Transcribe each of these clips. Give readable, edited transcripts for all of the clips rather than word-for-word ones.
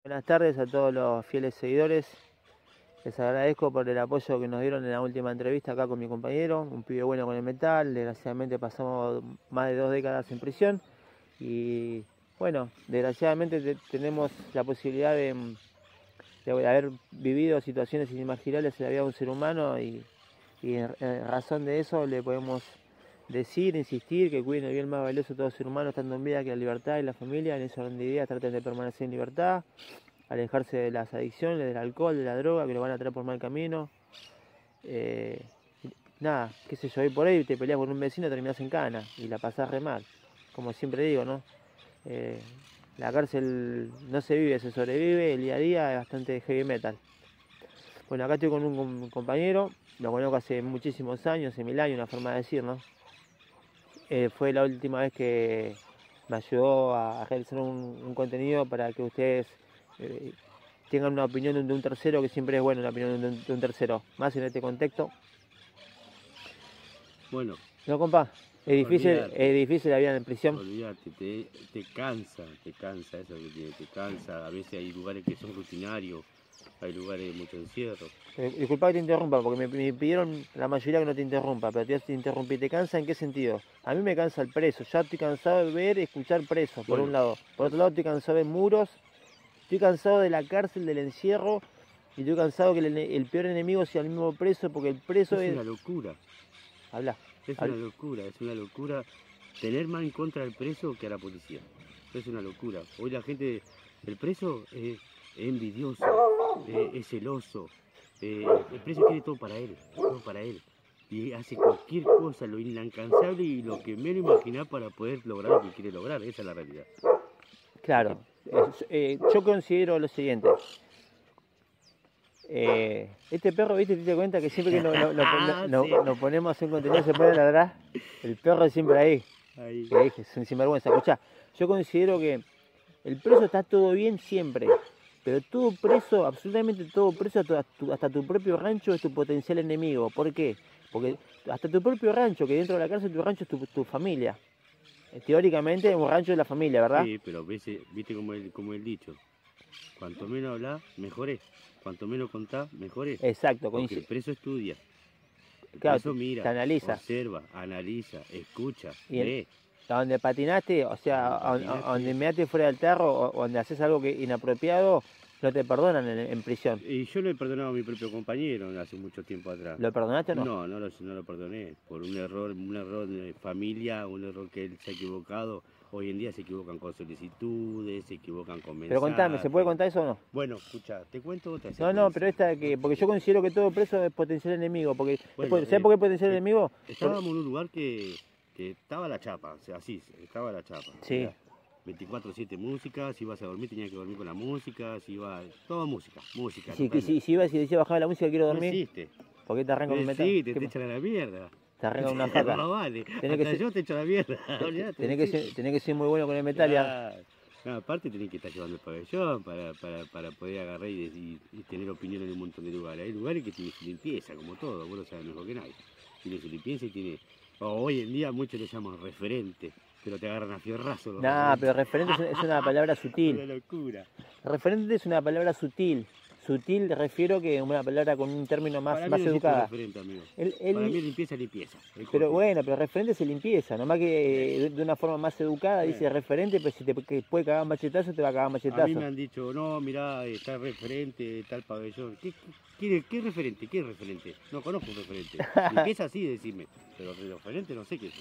Buenas tardes a todos los fieles seguidores. Les agradezco por el apoyo que nos dieron en la última entrevista acá con mi compañero, un pibe bueno con el metal. Desgraciadamente pasamos más de 2 décadas en prisión y bueno, desgraciadamente tenemos la posibilidad de haber vivido situaciones inimaginables en la vida de un ser humano y en razón de eso le podemos decir, insistir que cuiden el bien más valioso de todo ser humano, tanto en vida que la libertad y la familia. En ese orden de ideas traten de permanecer en libertad, alejarse de las adicciones, del alcohol, de la droga, que lo van a traer por mal camino. Nada, qué sé yo, hoy por ahí te peleas con un vecino, terminás en cana y la pasás re mal. Como siempre digo, ¿no? La cárcel no se vive, se sobrevive, el día a día es bastante heavy metal. Bueno, acá estoy con un compañero, lo conozco hace muchísimos años, hace 1000 años, una forma de decir, ¿no? Fue la última vez que me ayudó a realizar un contenido para que ustedes tengan una opinión de un tercero, que siempre es bueno una opinión de un tercero, más en este contexto. Bueno, No, compa, es difícil la vida en prisión. Olvídate, te cansa eso que tiene, te cansa. A veces hay lugares que son rutinarios, hay lugares de mucho encierro. Disculpa que te interrumpa, porque me pidieron la mayoría que no te interrumpa, pero te interrumpí. ¿Te cansa en qué sentido? A mí me cansa el preso, ya estoy cansado de ver y escuchar presos, por un lado. Por otro lado, estoy cansado de muros, estoy cansado de la cárcel, del encierro, y estoy cansado que el peor enemigo sea el mismo preso, porque el preso es una locura. Habla. Es una locura tener más en contra del preso que a la policía. Es una locura. Hoy la gente, el preso es envidioso, es celoso. El preso quiere todo para él, todo para él. Y hace cualquier cosa, lo inalcanzable y lo que menos imaginar para poder lograr lo que quiere lograr. Esa es la realidad. Claro. Yo considero lo siguiente. Este perro, ¿viste? ¿Te das cuenta que siempre que nos ponemos a hacer contenido se pone a ladrar? El perro siempre ahí. Es un sinvergüenza. Escuchá, yo considero que el preso está todo bien siempre, pero todo preso, absolutamente todo preso, hasta tu propio rancho es tu potencial enemigo. ¿Por qué? Porque hasta tu propio rancho, que dentro de la cárcel tu rancho es tu familia. Teóricamente es un rancho de la familia, ¿verdad? Sí, pero viste como el dicho, cuanto menos hablas, mejor es. Cuanto menos contás, mejor es. Exacto, porque el preso estudia. El claro, preso mira, te analiza, observa, analiza, escucha, lee. A donde patinaste, o sea, a donde measte fuera del terro o donde haces algo inapropiado, no te perdonan en prisión. Y yo lo he perdonado a mi propio compañero hace mucho tiempo atrás. ¿Lo perdonaste o no? No lo perdoné. Por un error de familia, un error que él se ha equivocado. Hoy en día se equivocan con solicitudes, se equivocan con mensajes. Pero contame, ¿se puede contar eso o no? Bueno, escucha, te cuento otra. No, pero porque yo considero que todo preso es potencial enemigo. Porque, ¿sabes por qué es potencial enemigo? Estábamos en un lugar que estaba la chapa, o sea, así, estaba la chapa. Sí. 24/7 música, si ibas a dormir tenías que dormir con la música, si ibas, todo música. Si ibas y decías bajaba la música quiero dormir. No existe. ¿Por qué te arrancan un metal? Sí, te echan a la mierda. Te arrancan una faca. No vale, yo te echo a la mierda. Tenés que ser muy bueno con el metal. No, aparte tenés que estar llevando el pabellón para poder agarrar y tener opinión en un montón de lugares. Hay lugares que tienen su limpieza, como todo, vos lo sabés mejor que nadie. Tiene su limpieza y tiene... hoy en día muchos le llaman referente, pero te agarran a fierrazo. Pero referente es una palabra sutil. Una locura. Referente es una palabra sutil. Sutil refiero que es una palabra con un término más educada. Referente, amigo. Para mí limpieza. Pero bueno, pero referente se limpieza, nomás que de una forma más educada dice referente, pero si te puede cagar machetazo, te va a cagar machetazo. A mí me han dicho, no, mirá, está referente, tal pabellón. ¿Qué referente? ¿Qué referente? No conozco un referente. Limpieza sí, decime, pero referente no sé qué es.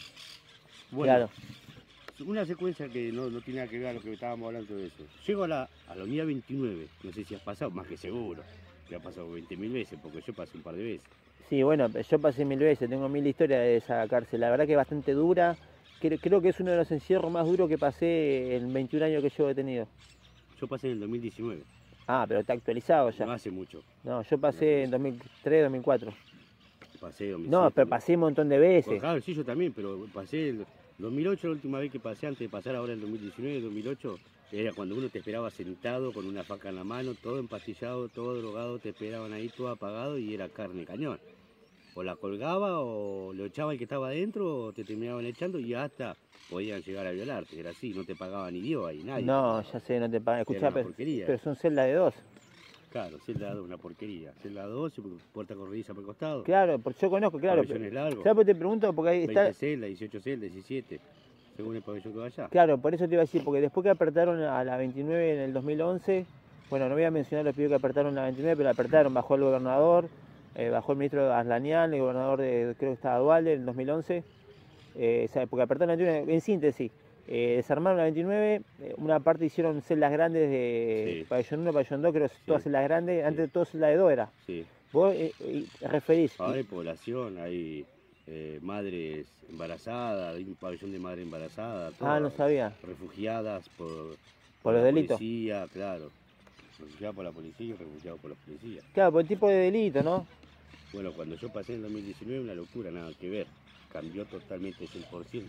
Bueno, claro. Una secuencia que no tiene nada que ver a lo que estábamos hablando de eso. Llego a la unidad 29, no sé si has pasado, más que seguro. Te ha pasado 20.000 veces, porque yo pasé un par de veces. Sí, bueno, yo pasé 1000 veces, tengo 1000 historias de esa cárcel. La verdad que es bastante dura. Creo que es uno de los encierros más duros que pasé en 21 años que llevo detenido. Yo pasé en el 2019. Ah, pero está actualizado ya. No hace mucho. No, yo pasé en 2003, 2004. Pasé 2007. No, pero pasé un montón de veces. Claro, sí, yo también, pero pasé... En 2008 la última vez que pasé, antes de pasar ahora en 2019, 2008, era cuando uno te esperaba sentado con una faca en la mano, todo empastillado, todo drogado, te esperaban ahí, todo apagado y era carne cañón. o la colgaba o lo echaba el que estaba adentro o te terminaban echando y hasta podían llegar a violarte. Era así, no te pagaban ni Dios ahí, nadie. No, ya sé, no te pagan. Era Escuchá, una porquería. pero son celdas de 2. Claro, celda 2, una porquería. Celda 2, puerta corrediza por el costado. Claro, porque yo conozco, claro. Pabellones largos. ¿Sabes por qué te pregunto? Porque ahí 20 está. celdas, 18 celdas, 17, según el pabellón que vaya. Claro, por eso te iba a decir, porque después que apertaron a la 29 en el 2011, bueno, no voy a mencionar los pibes que apertaron la 29, pero apertaron, bajó el gobernador, bajó el ministro Aslanian, el gobernador de, creo que estaba Dualde en el 2011, porque apertaron la 29, en síntesis, desarmaron la 29, una parte hicieron celdas grandes de Sí. pabellón 1, pabellón 2, creo que todas Sí. celdas grandes, Sí. antes todo celda de 2 era. Sí. Vos referís. Ahora hay población, hay madres embarazadas, hay un pabellón de madre embarazada. Ah, no sabía. Refugiadas por Por los la delitos. policía, claro. Refugiadas por la policía y refugiados por los policías. Claro, por el tipo de delito, ¿no? Bueno, cuando yo pasé en 2019, una locura, nada que ver. Cambió totalmente 100%.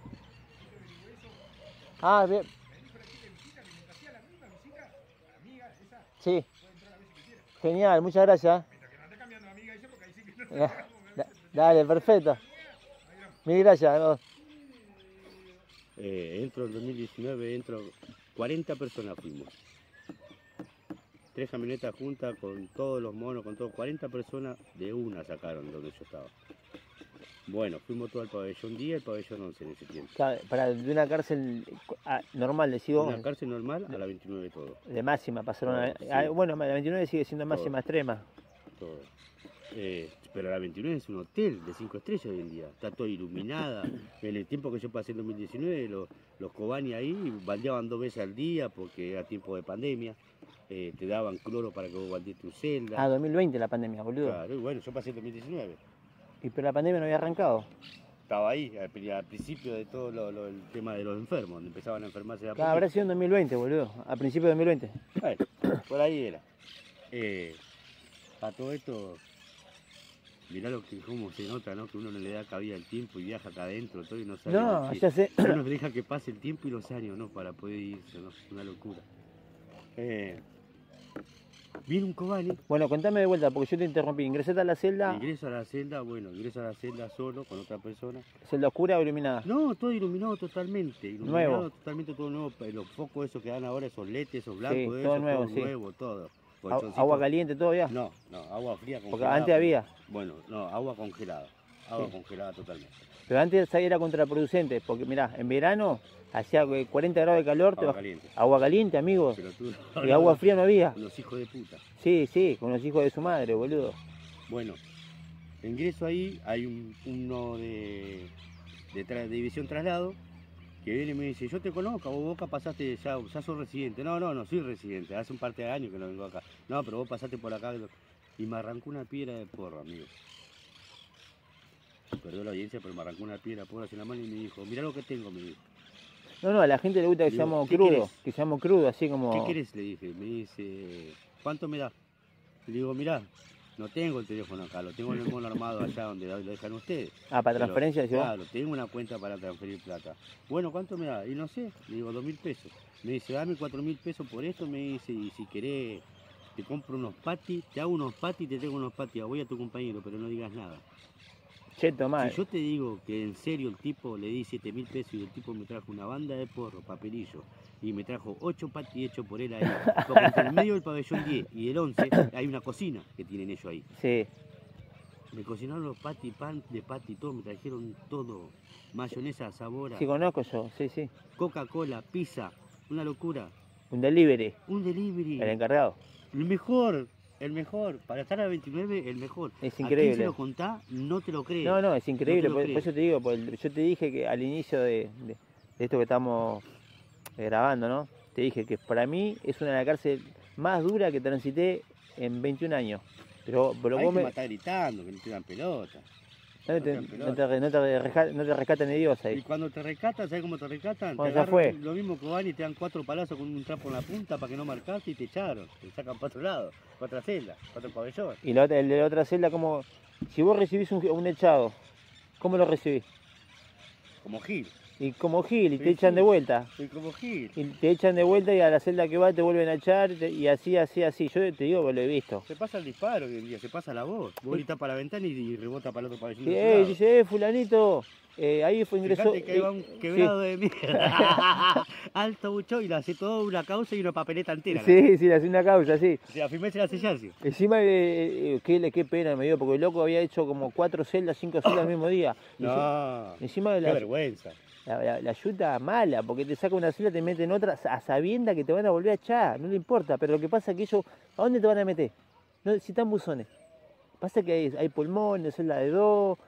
Ah, bien. Sí. Genial, muchas gracias. Dale, perfecto. Mil gracias. a vos. Entro en 2019, 40 personas fuimos. 3 camionetas juntas con todos los monos, con todo. 40 personas de una sacaron donde yo estaba. Bueno, fuimos todo al pabellón 10 y el pabellón 11 en ese tiempo. Claro, de una cárcel normal, decís vos, Una cárcel normal a la 29 todo. de máxima pasaron Sí. bueno, la 29 sigue siendo máxima extrema. Todo. Pero la 29 es un hotel de 5 estrellas hoy en día. Está todo iluminada. En el tiempo que yo pasé en 2019, los Kobani ahí baldeaban 2 veces al día porque era tiempo de pandemia. Te daban cloro para que vos baldees tu celda. Ah, 2020 la pandemia, boludo. Claro, y bueno, yo pasé en 2019. Pero la pandemia no había arrancado. Estaba ahí, al principio de todo el tema de los enfermos, donde empezaban a enfermarse de a Claro, habrá sido en 2020, boludo. A principios de 2020. Bueno, por ahí era. A todo esto, mirá cómo se nota, ¿no? Que uno no le da cabida al tiempo y viaja acá adentro, todo y no sabe. No, ya sé. Uno deja que pase el tiempo y los años, ¿no? Para poder irse, ¿no? Una locura. Viene un Kobani. Bueno, contame de vuelta, porque yo te interrumpí. Ingresaste a la celda, Ingreso a la celda, ingreso a la celda solo con otra persona. celda oscura o iluminada. No, todo iluminado totalmente. Nuevo. Totalmente todo nuevo. Los focos esos que dan ahora, esos letes, esos blancos, Sí, eso, todo nuevo, sí. nuevo, todo. Agua caliente, todo ya. No, agua fría congelada. Porque antes había. Bueno, no, agua congelada. Agua congelada totalmente. Pero antes ahí era contraproducente, porque mirá, en verano hacía 40 grados de calor, Agua caliente. agua caliente, amigos. Pero tú, Y agua fría no había. Los hijos de puta. Sí, sí, con los hijos de su madre, boludo. Bueno, ingreso ahí, hay uno de división traslado, que viene y me dice, yo te conozco, vos acá pasaste, ya sos residente. No soy residente, hace un par de años que no vengo acá. No, pero vos pasaste por acá. Y me arrancó una piedra de porro, amigo. Perdió la audiencia, pero me arrancó una piedra de porro así en la mano y me dijo, mirá lo que tengo, me dijo. No, a la gente le gusta que Digo, seamos ¿qué crudos, querés? que seamos crudos, así como... ¿Qué querés? Le dije. Me dice, ¿cuánto me da? Le digo, mirá, no tengo el teléfono acá, lo tengo en el mono armado allá donde lo dejan ustedes. Ah, para Pero, transferencia, decís vos. claro, tengo una cuenta para transferir plata. Bueno, ¿cuánto me da? Y no sé, le digo 2.000 pesos. Me dice, dame 4.000 pesos por esto, me dice, y si querés, te compro unos patis, te hago unos patis, te tengo unos patis, voy a tu compañero, pero no digas nada. Cheto, mal. Si yo te digo que en serio el tipo le di 7.000 pesos y el tipo me trajo una banda de porro, papelillo, y me trajo 8 patis hechos por él ahí, porque entre el medio del pabellón 10 y el 11 hay una cocina que tienen ellos ahí. Sí. Me cocinaron los patis, pan de pati, todo, me trajeron todo, mayonesa, sabora, Sí, conozco yo, sí, sí. Coca-Cola, pizza, una locura, Un delivery, un delivery, el encargado. el mejor, para estar a 29, el mejor. Es ¿A quién increíble. se lo contás? No te lo crees. No, es increíble, No te lo por crees. eso te digo, yo te dije que al inicio de esto que estamos grabando, ¿no? Te dije que para mí es una de las cárceles más duras que transité en 21 años. Pero Hay vos que me... estar gritando, que no te dan pelota. No te rescatan ni Dios Y ahí. cuando te rescatan, ¿sabes cómo te rescatan? Bueno, Te ya fue. agarran lo mismo que van y te dan 4 palazos con un trapo en la punta para que no marcaste y te echaron. Te sacan para otro lado, para otra celda, para otro pabellón. Y el de la otra celda, como... Si vos recibís un echado, ¿cómo lo recibís? Como Gil. Y como Gil, y Sí, te echan sí. de vuelta. Soy como Gil. Y te echan de vuelta y a la celda que va te vuelven a echar y así. Yo te digo que lo he visto. Se pasa el disparo hoy en día, se pasa la voz. Vos gritás para la ventana y rebota para el otro pabellón Y, de otro lado. dice, fulanito, ahí fue ingresó. Fíjate que ahí va un quebrado de mierda. Alto buchón y le hace toda una causa y una papeleta entera. Sí, le hace una causa, sí. O sea, firmé se la hace Yancy. Encima, qué pena me dio, porque el loco había hecho como 4 celdas, 5 celdas al mismo día. No, Encima de qué vergüenza. la ayuda mala, porque te saca una celda, te mete en otra, a sabienda que te van a volver a echar, no le importa. Pero lo que pasa es que ellos, ¿a dónde te van a meter? No, si están buzones. Pasa que hay pulmones, celda de 2,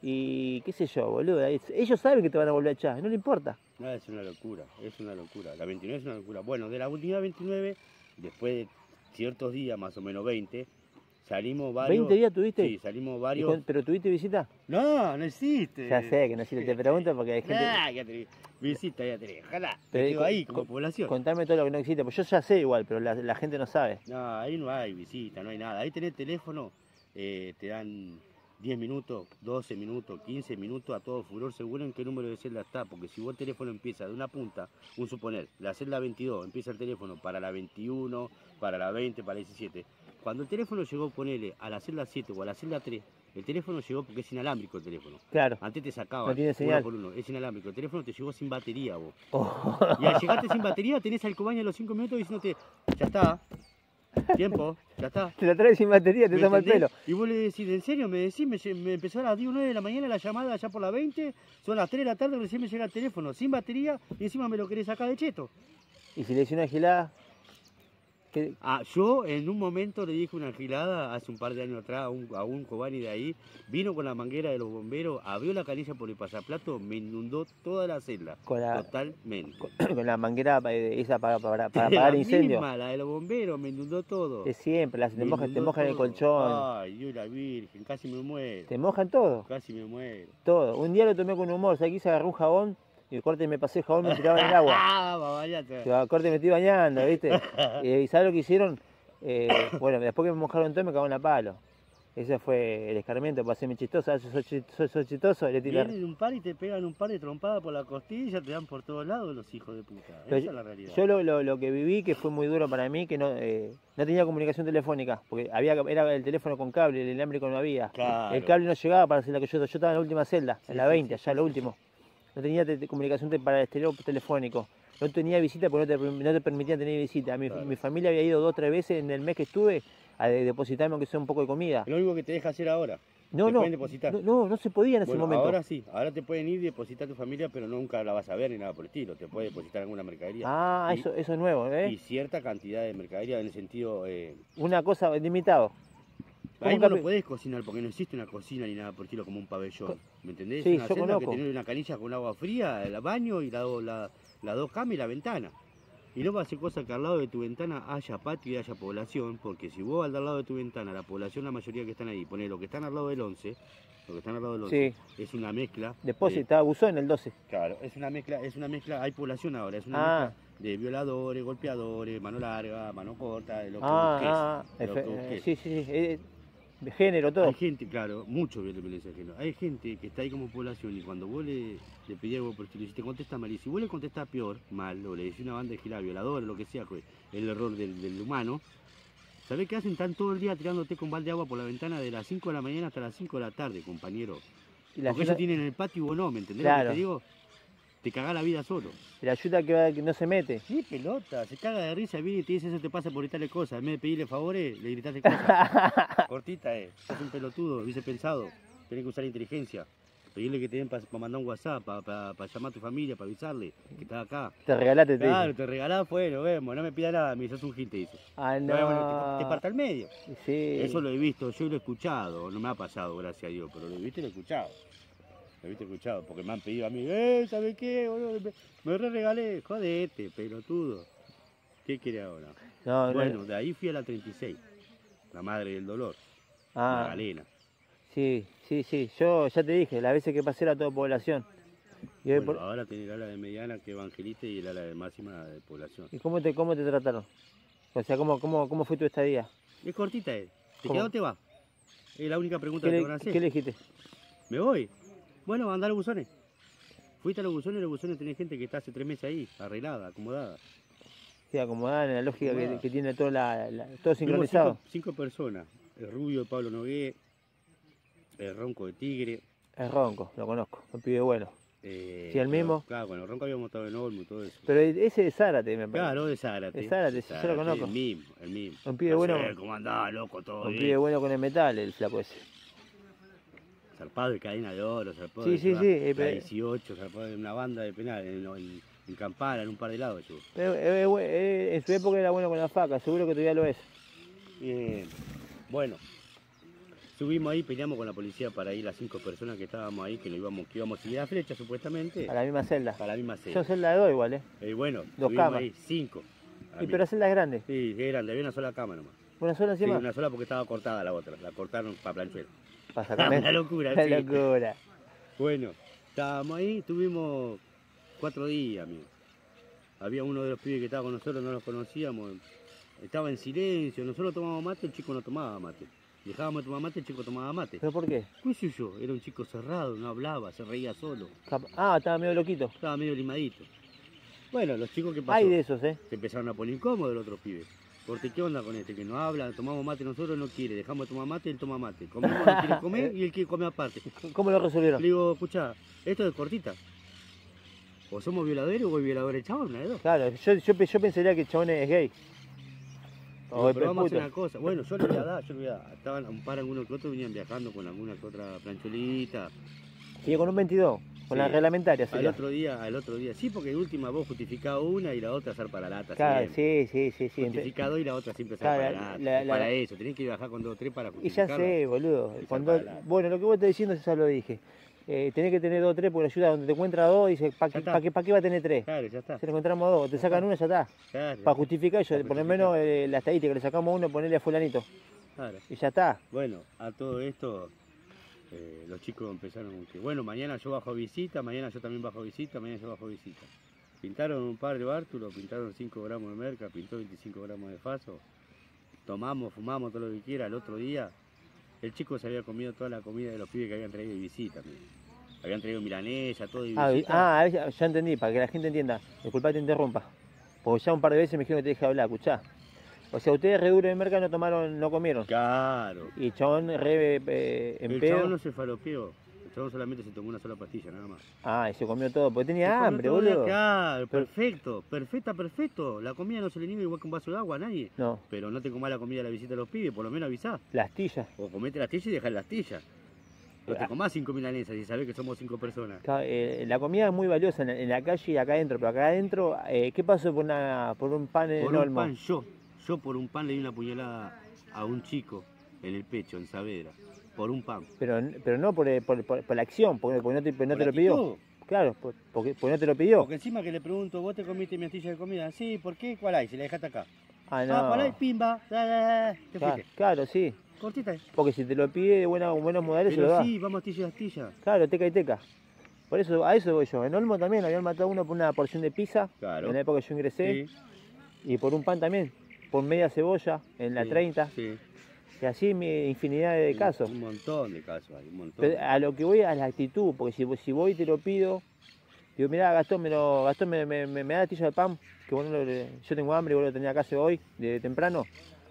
y qué sé yo, boludo. Ellos saben que te van a volver a echar, no le importa. No, es una locura, es una locura. La 29 es una locura. Bueno, de la última 29, después de ciertos días, más o menos 20, salimos varios. ¿20 días tuviste? Sí, salimos varios. ¿Pero tuviste visita? No, no existe. Ya sé que no existe, te pregunto porque hay gente... Ya tenés. Visita, ya tenés. Ojalá. Pero Te quedo ahí como población. Contame todo lo que no existe, pues yo ya sé igual, pero la gente no sabe. No, ahí no hay visita, no hay nada. Ahí tenés teléfono, te dan 10 minutos, 12 minutos, 15 minutos a todo furor seguro en qué número de celda está. Porque si vos el teléfono empieza de una punta, un suponer, la celda 22, empieza el teléfono para la 21, para la 20, para la 17. Cuando el teléfono llegó, ponele, a la celda 7 o a la celda 3, el teléfono llegó porque es inalámbrico el teléfono. Claro. Antes te sacaba No tiene señal. uno por uno, es inalámbrico. El teléfono te llegó sin batería, vos. Oh. Y al llegarte sin batería tenés al cobaña a los 5 minutos diciéndote, ya está, tiempo, ya está. Te la traes sin batería, te ¿Me toma el entendés? pelo. Y vos le decís, ¿en serio? Me decís, me empezó a las 10 o 9 de la mañana la llamada allá por la 20, son las 3 de la tarde, recién me llega el teléfono, sin batería, y encima me lo querés sacar de cheto. Y si le hice una gilada, ¿qué? Ah, yo en un momento le dije una gilada, hace un par de años atrás, a un cobani de ahí, vino con la manguera de los bomberos, abrió la canilla por el pasaplato, me inundó toda la celda, totalmente. Con la manguera esa para La apagar incendios. misma, la de los bomberos, me inundó todo. De siempre, te Me mojan inundó el todo. colchón, Ay, Dios la Virgen, casi me muero. te mojan todo, Casi me muero. todo. Un día lo tomé con humor, o sea, quise agarrar un jabón y el corte me pasé el jabón, me tiraba en el agua. Ah, babayate. Yo, corte me estoy bañando, ¿viste? Y ¿sabes lo que hicieron? Bueno, después que me mojaron todo me cagaron a palo. Ese fue el escarmiento para hacerme chistoso. Sos chistoso, le tiré. Vienen un par y te pegan un par de trompadas por la costilla, te dan por todos lados los hijos de puta. Pero Esa es la realidad. yo lo que viví, que fue muy duro para mí, que no tenía comunicación telefónica, porque era el teléfono con cable, el inalámbrico no había. Claro. El cable no llegaba para hacer la que yo estaba en la última celda, Sí, en la sí, 20, sí, allá lo último. No tenía comunicación para el exterior telefónico. No tenía visita porque no te permitían tener visita. Claro. Mi familia había ido 2 o 3 veces en el mes que estuve a depositarme aunque sea un poco de comida. Lo único que te deja hacer ahora. No, te no, pueden depositar. no se podía en ese Bueno, momento. ahora sí, ahora te pueden ir y depositar tu familia, pero nunca la vas a ver ni nada por el estilo. Te puede depositar alguna mercadería. Ah, Y- eso es nuevo, Y ¿eh? cierta cantidad de mercadería en el sentido... Una cosa limitado. ahí ¿Cómo no lo capi- podés cocinar porque no existe una cocina ni nada por el estilo como un pabellón. ¿Me entendés? Sí, una yo celda que conozco. tenés una canilla con agua fría, el baño y las dos camas y la ventana. Y no va a hacer cosa que al lado de tu ventana haya patio y haya población, porque si vos al lado de tu ventana, la población, la mayoría que están ahí, poné lo que están al lado del 11, lo que están al lado del 11, es una mezcla. Después de- estaba Buzón en el 12. Claro, es una mezcla, hay población ahora, es una Ah. mezcla de violadores, golpeadores, mano larga, mano corta, de lo que busques. De lo que busques. Sí, de género, todo. Hay gente, claro, mucho violencia de género. Hay gente que está ahí como población y cuando vos le pedís algo por el estilo, si te contesta mal, y si vos le contestás peor, mal, o le decís una banda de girar, violador, lo que sea, pues, el error del humano, ¿sabés qué hacen? Están todo el día tirándote con balde de agua por la ventana de las 5 de la mañana hasta las 5 de la tarde, compañero. Y la Porque ayuda, ellos tienen el patio y vos no, ¿me entendés Claro. lo que te digo? Te cagás la vida solo. que no se mete. Sí, pelota, se caga de risa, viene y te dice eso te pasa por gritarle cosas. En vez de pedirle favores, le gritaste cosas. Cortita, sos un pelotudo, hubiese pensado. Tenés que usar inteligencia. Pedirle que te den para mandar un WhatsApp, para llamar a tu familia, para avisarle que estás acá. Te regalaste, te Claro, dice. te regalás, pues, nos vemos, no me pida nada, me sos un gil, te dice. Ah, no. Bueno, te parta al medio. Sí. Eso lo he visto, yo lo he escuchado, no me ha pasado, gracias a Dios, pero lo he visto y lo he escuchado. Lo he visto y escuchado, porque me han pedido a mí, ¿sabes qué, boludo? Me regalé, jodete, pelotudo. ¿Qué quiere ahora? No, Bueno, de ahí fui a la 36, la madre del dolor, Ah, la galena. sí. Yo ya te dije, las veces que pasé era toda población. Y, hoy Bueno, por- ahora tenés el ala de mediana que evangelista y el ala de máxima de población. ¿Y cómo te trataron? O sea, ¿cómo fue tu estadía? Es cortita, ¿Te ¿Cómo? quedas o te vas? Es la única pregunta ¿Qué, que te van a hacer. ¿Qué le dijiste? ¿Me voy? Bueno, andar a buzones. Fuiste a los buzones tenés gente que está hace 3 meses ahí, arreglada, acomodada. Sí, acomodada en la lógica que tiene todo, todo Fuimos sincronizado. 5 personas. El Rubio de Pablo Nogué, el Ronco de Tigre. Es Ronco, lo conozco, un pibe bueno. ¿Sí, el mismo? Claro, con el Ronco habíamos estado en Olmo y todo eso. Pero ese de Zárate, me parece. Claro, de Zárate. De Zárate, yo lo conozco. El mismo. Un pibe bueno. ¿Cómo andaba, loco, todo Un bien? pibe bueno con el metal, el flaco ese. Zarpado de cadena de oro, zarpado Sí, de sí, la pero- 18, zarpado de una banda de penal en Campana, en un par de lados. Yo. Pero, en su época era bueno con la faca, seguro que todavía lo es. Bueno, subimos ahí, peleamos con la policía para ir las 5 personas que estábamos ahí, que íbamos a seguir a flecha supuestamente, A la misma celda. para la misma Son celda. celdas de dos igual, Bueno, Dos subimos camas. ahí 5. Y pero la celda es grande. Sí, es grande, había una sola cama nomás. ¿Una sola Sí, encima? una sola porque estaba cortada la otra, la cortaron para planchuela. Para sacarme. Una locura, Una sí. locura. Bueno, estábamos ahí, tuvimos 4 días, amigo. Había uno de los pibes que estaba con nosotros, no los conocíamos, estaba en silencio, nosotros tomábamos mate, el chico no tomaba mate. Dejábamos de tomar mate, el chico tomaba mate. ¿Pero por qué? ¿Qué sé yo? Era un chico cerrado, no hablaba, se reía solo, Estaba medio loquito. estaba medio limadito. Bueno, los chicos que pasó, Hay de esos, se empezaron a poner incómodos los otros pibes. Porque ¿qué onda con este? Que no habla, tomamos mate nosotros, no quiere, dejamos de tomar mate, él toma mate. Comemos, no quiere comer y él quiere comer aparte. ¿Cómo lo resolvieron? Le digo, escuchá, esto es cortita. O somos violadores o es violador el chabón, una de dos. Claro, yo pensaría que el chabón es gay. Digo, O es pero vamos a hacer puto. una cosa. Bueno, yo le voy a dar. Estaban un par, algunos que otros venían viajando con alguna que otra plancholita. Sigue con un 22, con la Sí. reglamentaria. Al sería. otro día. Sí, porque de última vos justificás una y la otra hacer para la lata. Claro, siempre. sí. Justificado y la otra siempre hacer Claro, para la lata. la- Para eso, tenés que viajar con 2 o 3 para Y ya justificarla. sé, boludo. Y Cuando, salvar la- bueno, lo que vos estás diciendo ya lo dije. Tenés que tener 2 o 3 porque la ayuda donde te encuentra 2 dice, ¿para Ya está. qué va a tener 3? Claro, ya está. Si le encontramos 2, te sacan una, ya está. Claro, Para justificar, Para por lo justificar. menos la estadística, le sacamos uno, ponerle a fulanito. claro. Y ya está. Bueno, a todo esto, los chicos empezaron con que, bueno, mañana yo bajo visita, mañana yo también bajo visita, mañana yo bajo visita. Pintaron un par de bártulos, pintaron 5 gramos de merca, pintó 25 gramos de faso. Tomamos, fumamos todo lo que quiera. El otro día, el chico se había comido toda la comida de los pibes que habían traído de visita. Amigo. Habían traído milanesa, todo de visita. Ya entendí, para que la gente entienda. Disculpa que te interrumpa. Porque ya un par de veces me dijeron que te dejé hablar, escuchá. O sea, ustedes re duro de merca no comieron. Claro. Y chabón re en El pedo. chabón no se falopeó. El chabón solamente se tomó una sola pastilla, nada más. Y se comió todo, porque Se tenía comió hambre, todo de boludo. acá, perfecto, perfecto. La comida no se le niega igual que un vaso de agua a nadie. No, Pero no te comas la comida de la visita de los pibes, por lo menos avisá. la astilla. O comete la astilla y dejá la astilla. No te comás 5 milanesas y sabés que somos 5 personas. La comida es muy valiosa en la calle y acá adentro, pero acá adentro, ¿qué pasó por un pan en Por un Olmo? pan, yo por un pan le di una puñalada a un chico en el pecho, en Saavedra. Por un pan. Pero no por la acción, porque no te Por lo la pidió. actitud. Claro, porque no te lo pidió. Porque encima que le pregunto, ¿vos te comiste mi astilla de comida? Sí, ¿por qué? ¿Cuál hay? Si la dejaste acá. Ah, ¿Cuál hay? no. Pimba. Te fuiste. Claro, sí. Cortita. Porque si te lo pide de buenos modales, se lo Pero da. sí, vamos astilla de astilla. Claro, teca y teca. Por eso, a eso voy yo. En Olmo también habían matado a uno por una porción de pizza, Claro. en la época que yo ingresé, Sí, y por un pan también, por media cebolla, en la sí, 30, Sí. y así infinidad de casos. Un montón de casos hay, un montón. Pero a lo que voy es a la actitud, porque si voy y te lo pido, digo, mirá, Gastón, me da la astilla de pan, que vos yo tengo hambre y vos lo tenías acá hace hoy, de temprano,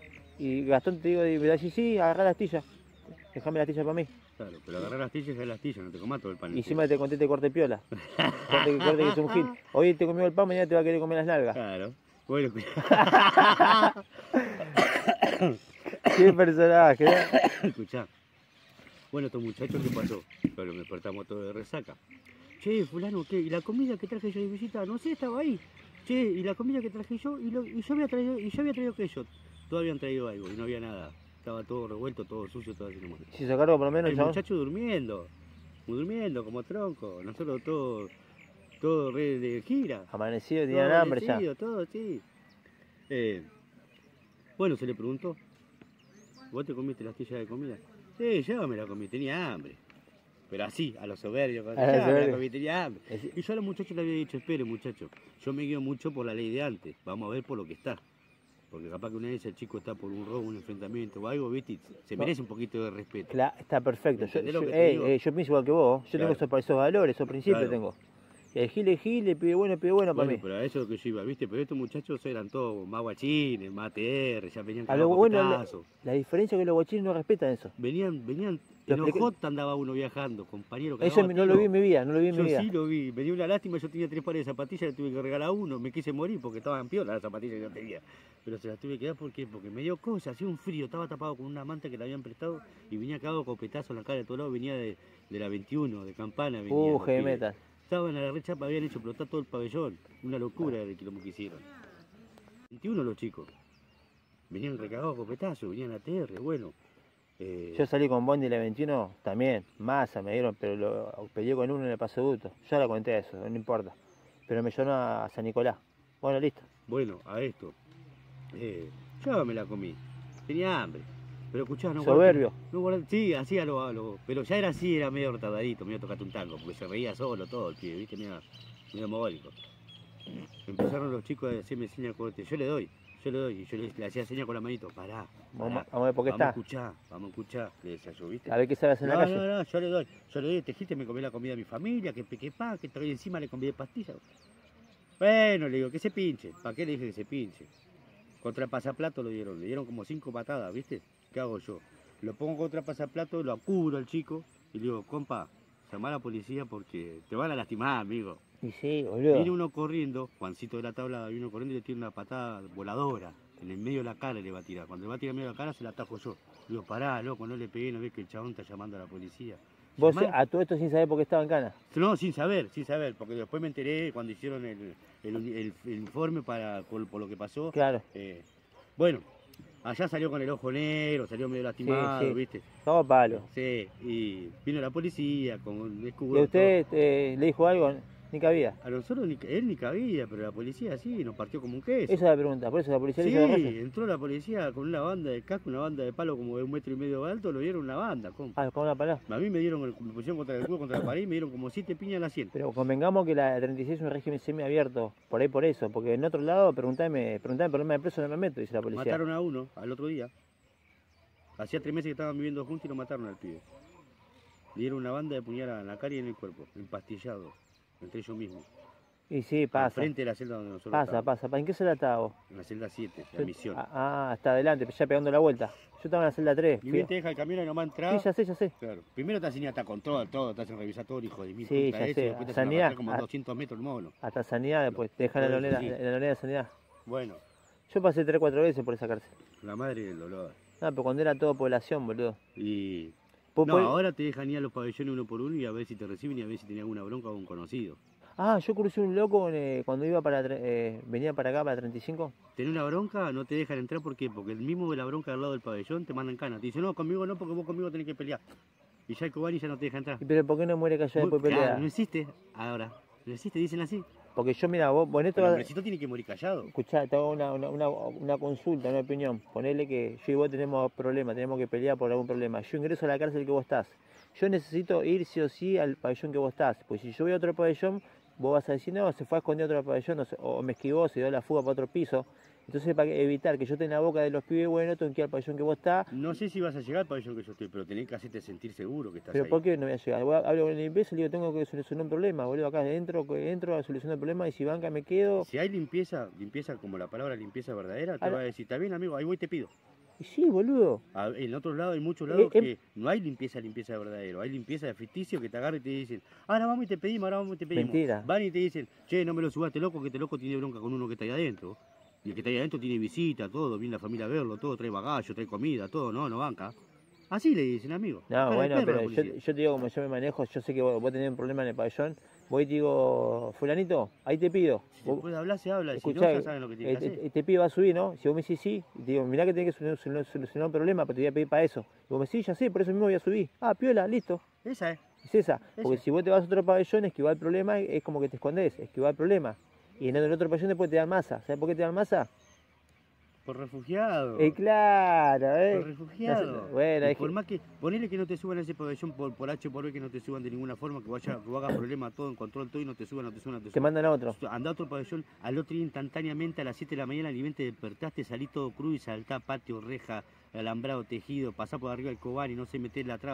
y Gastón te digo, sí, agarrá la astilla, déjame la astilla para mí. Claro, pero agarrar la astilla es la astilla, no te comas todo el pan. Y encima te conté, te corte piola. corte que es un gil. Hoy te comió el pan, mañana te va a querer comer las nalgas. Claro. Bueno, Qué personaje, ¿no? escuchá. Bueno, estos muchachos, ¿qué pasó? Claro, me despertamos todos de resaca. Che, fulano, ¿qué? ¿Y la comida que traje yo de visita? No sé, estaba ahí. Che, ¿y la comida que traje yo? Y yo había traído que ellos. Todos habían traído algo y no había nada. Estaba todo revuelto, todo sucio, todo así nomás. Si se cargo por lo menos, El chabón. muchacho durmiendo como tronco. Nosotros todo re de gira. Amanecido, Todo tenían hambre ya. amanecido, todo, sí. Bueno, se le preguntó, ¿vos te comiste la astilla de comida? Sí, yo me la comí, tenía hambre. Pero así, a los soberbios, A los ya me la soberbios. comí, tenía hambre. Es- Y yo a los muchachos le había dicho, espere muchachos, yo me guío mucho por la ley de antes, vamos a ver por lo que está. Porque capaz que una vez el chico está por un robo, un enfrentamiento o algo, ¿viste? Y se merece un poquito de respeto. Está perfecto. ¿Entendés lo que te digo? Yo pienso igual que vos. Yo Claro. tengo esos valores, esos principios Claro. tengo. Y el Gil, pibe bueno para Bueno, mí. pero a eso es lo que yo iba, ¿viste? Pero estos muchachos eran todos más guachines, más TR, ya venían A lo cagados bueno, copetazos. la diferencia es que los guachines no respetan eso. Venían, Lo en expliqué- Ojota andaba uno viajando, compañero, Eso cagado a no lo vi tiro. en mi vida, no lo vi en mi Yo vida. sí lo vi, me dio una lástima, yo tenía 3 pares de zapatillas, le tuve que regalar uno, me quise morir porque estaban piolas las zapatillas que yo tenía. Pero se las tuve que dar porque me dio cosa, hacía un frío, estaba tapado con una manta que le habían prestado y venía cagado copetazo en la cara de todos lados, venía de la 21, de Campana venía. los Heavy pibes. metal. Estaban a la rechapa, habían hecho explotar todo el pabellón, una locura el quilombo que hicieron. 21 los chicos, venían recagados copetazos, venían a TR, bueno. Yo salí con Bondi la 21 también, masa me dieron, pero peleé con uno en el Paso Duto. Ya lo conté eso, no importa. Pero me llevó a San Nicolás. Bueno, listo. Bueno, a esto. Yo me la comí. Tenía hambre. Pero escuchá, no Soberbio. sí, hacía pero ya era así, era medio retardadito, medio tocate un tango, porque se reía solo todo el pibe, viste, medio mogólico. Empezaron los chicos a hacerme señas corte. Yo le doy. Y yo le hacía señas con la manito. Pará. Vamos a ver por qué vamos está. Vamos a escuchar, le decía yo, ¿viste? A ver qué sabes en la calle. No, yo le doy, tejiste, me comí la comida de mi familia, que pan, que traí encima le comí pastillas. Bueno, le digo, que se pinche. ¿Para qué le dije que se pinche? Contra el pasaplato le dieron como 5 patadas, ¿viste? ¿Qué hago yo? Lo pongo contra el pasaplato, lo cubro al chico y le digo, compa, llama a la policía porque te van a lastimar, amigo. Y sí, boludo. Viene uno corriendo, Juancito de la Tablada, viene uno corriendo y le tira una patada voladora. En el medio de la cara le va a tirar. Cuando le va a tirar en medio de la cara se la atajo yo. Le digo, pará, loco, no le pegué, no ves que el chabón está llamando a la policía. Vos a todo esto sin saber por qué estaba en cana. No, sin saber, porque después me enteré cuando hicieron el informe por lo que pasó. Claro. Bueno, allá salió con el ojo negro, salió medio lastimado, Sí. ¿viste? Todo palo. Sí, y vino la policía con un ¿Y escudo. usted le dijo algo? Ni cabía. A nosotros él ni cabía, pero la policía sí, nos partió como un queso. Esa es la pregunta, por eso la policía Sí, le hizo la raya. entró la policía con una banda de casco, una banda de palo como de 1,5 metros de alto, lo dieron una banda, compa. Ah, con una palabra. A mí me pusieron contra el culo, contra la pared y me dieron como 7 piñas a la 100. Pero convengamos que la 36 es un régimen semiabierto, por ahí por eso, porque en otro lado preguntame problema de preso no me meto, dice la policía. Mataron a uno al otro día. Hacía 3 meses que estaban viviendo juntos y lo mataron al pibe. Le dieron una banda de puñalada en la cara y en el cuerpo, empastillado, entre ellos mismos. Y sí, pasa. Frente de la celda donde nosotros Pasa. estábamos. ¿En qué celda estaba vos? En la celda 7, la misión. Está adelante, ya pegando la vuelta. Yo estaba en la celda 3. Y bien te deja el camión y nomás entrar. Sí, ya sé. Claro. Primero te hacen hasta control, todo, te hacen revisar todo el hijo de mil Sí, puta ya ese, sé. después te hacen Sanidad. bajar como 200 metros el mono. Hasta sanidad, después te dejan en la Sí. lonera de sanidad. Bueno, Yo pasé 3-4 veces por esa cárcel. la madre del dolor. No, pero cuando era todo población, boludo. Y... Vos No, podés- ahora te dejan ir a los pabellones uno por uno y a ver si te reciben y a ver si tenía alguna bronca o un conocido. Yo crucé un loco cuando iba venía para acá, para 35. Tenés una bronca, no te dejan entrar, ¿por qué? Porque el mismo de la bronca al lado del pabellón te mandan cana. Te dice, no, conmigo no, porque vos conmigo tenés que pelear. Y ya el Cobani ya no te deja entrar. ¿Y pero por qué no muere callado después de Claro, pelea? no existe ahora. No existe, dicen así. Porque yo, mira, vos en esto Pero el hombrecito tiene que morir callado. escuchá, te hago una consulta, una opinión. Ponele que yo y vos tenemos problemas, tenemos que pelear por algún problema. Yo ingreso a la cárcel que vos estás. Yo necesito ir sí o sí al pabellón que vos estás. Pues si yo voy a otro pabellón, vos vas a decir, no, se fue a esconder a otro pabellón, o me esquivó, se dio la fuga para otro piso. Entonces, para evitar que yo tenga la boca de los pibes buenos, tengo que ir al pabellón que vos estás. No sé si vas a llegar al pabellón que yo estoy, pero tenés que hacerte sentir seguro que estás Pero ahí. ¿por qué no voy a llegar? Hablo con el limpieza y le digo, tengo que solucionar un problema, boludo. Acá entro a solucionar el problema y si banca me quedo. Si hay limpieza como la palabra limpieza verdadera, te Ahora- va a decir, está bien amigo, ahí voy y te pido. Y sí, boludo. En otros lados, hay muchos lados em- que no hay limpieza de verdadero, hay limpieza de ficticio que te agarran y te dicen, ahora vamos y te pedimos, ahora vamos y te pedimos. Mentira. Van y te dicen, che, no me lo subaste loco, que este loco tiene bronca con uno que está ahí adentro. Y el que está ahí adentro tiene visita, todo, viene la familia a verlo, todo, trae bagallo, trae comida, todo, no banca. Así le dicen, amigo. No, Cara de bueno, perro la pero policía. yo te digo como yo me manejo, yo sé que vos tenés un problema en el pabellón, voy y te digo, fulanito, ahí te pido. Si se puede hablar, se habla, y si no, Escuchá, ya saben lo que tienen que hacer. este pibe va a subir, ¿no? Si vos me decís sí, y te digo, mirá que tenés que solucionar un problema, pero te voy a pedir para eso. Y vos me decís, ya sé, por eso mismo voy a subir. Ah, piola, listo. Esa es. Es esa. Porque Esa. si vos te vas a otro pabellón, esquivar el problema es como que te escondés, esquivar el problema. Y en el otro pabellón después te dan masa. ¿Sabes por qué te dan masa? Por refugiado. Claro, Por refugiado. Bueno, Y es por que- más que ponele que no te suban a ese pabellón por H por B, que no te suban de ninguna forma, que hagas problema todo en control todo y no te suban. te mandan a otro. Anda a otro pabellón al otro día instantáneamente a las 7 de la mañana, ni bien te despertaste, salí todo crudo y saltá patio, reja, alambrado, tejido, pasá por arriba del Cobani, no sé, meter la traba.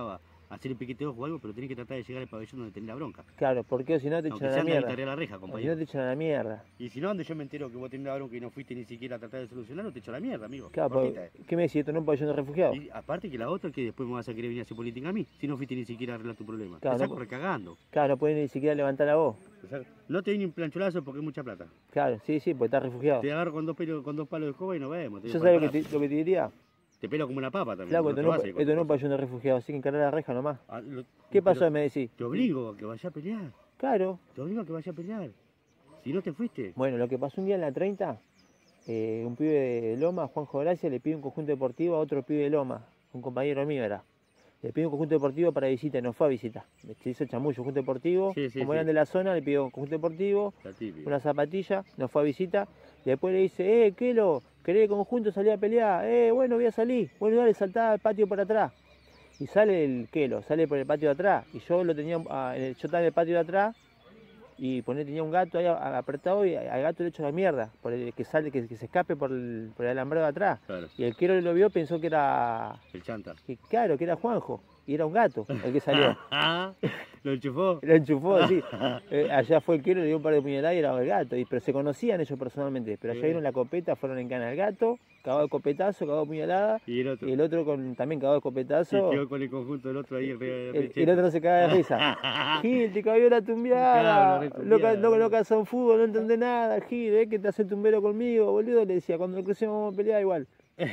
hacer el piquete de ojo o algo, pero tenés que tratar de llegar al pabellón donde tenés la bronca. Claro, porque si no te Aunque echan a sea la anda a mierda. guitarrear la reja, Si no compañero. te echan a la mierda. Y si no, donde yo me entero que vos tenés la bronca y no fuiste ni siquiera a tratar de solucionarlo, te echo a la mierda, amigo. Claro, Cortita, ¿qué me decís? ¿Esto no es un pabellón de refugiados? Y aparte que la otra, que después me vas a querer venir a hacer política a mí, si no fuiste ni siquiera a arreglar tu problema. Claro, Te saco no- recagando. Claro, no pueden ni siquiera levantar a vos. No te doy ni un plancholazo porque es mucha plata. Claro, sí, porque estás refugiado. Te agarro con dos palos de escoba y nos vemos. Yo sabes lo que te diría. Te pelo como una papa también. Flaco, no te esto vas no a ir es con un cosas. pabellón de refugiados, así que encarar la reja nomás. ¿Qué Pero pasó, me decís? Te obligo a que vaya a pelear. Claro. Te obligo a que vaya a pelear. Si no te fuiste. Bueno, lo que pasó un día en la 30, un pibe de Loma, Juanjo Gracia, le pide un conjunto deportivo a otro pibe de Loma, un compañero mío era. Le pidió un conjunto deportivo para visita, no fue a visita. Se hizo chamullo, conjunto deportivo. Sí, sí, Como sí. eran de la zona, le pidió un conjunto deportivo, La típica. una zapatilla, no fue a visita. Y después le dice, Kelo, ¿querés el conjunto salir a pelear? Bueno, voy a salir. Bueno, dale, saltá al patio para atrás. Y sale el Kelo, sale por el patio de atrás. Y yo lo tenía, yo estaba en el patio de atrás y tenía un gato ahí apretado y al gato le echo la mierda, por el que sale, que se escape por el alambrado de atrás. Claro. Y el Kelo lo vio, pensó que era, El chanta. claro, que era Juanjo. Y era un gato el que salió. Lo enchufó. Lo enchufó así. Allá fue el Kelo, le dio un par de puñaladas y era el gato. Pero se conocían ellos personalmente. Pero allá Sí. vieron la copeta, fueron en cana al gato, cagado de copetazo, cagado de puñalada. Y el otro. Y el otro también cagado de Y copetazo. quedó con el conjunto del otro ahí. El otro no se caga de risa. Gil, te cabió la tumbeada. Claro, re tumbeada, No casó en fútbol, no entendés nada, Gil, que te hace tumbero conmigo, boludo. Le decía, cuando lo crucemos vamos a pelear igual.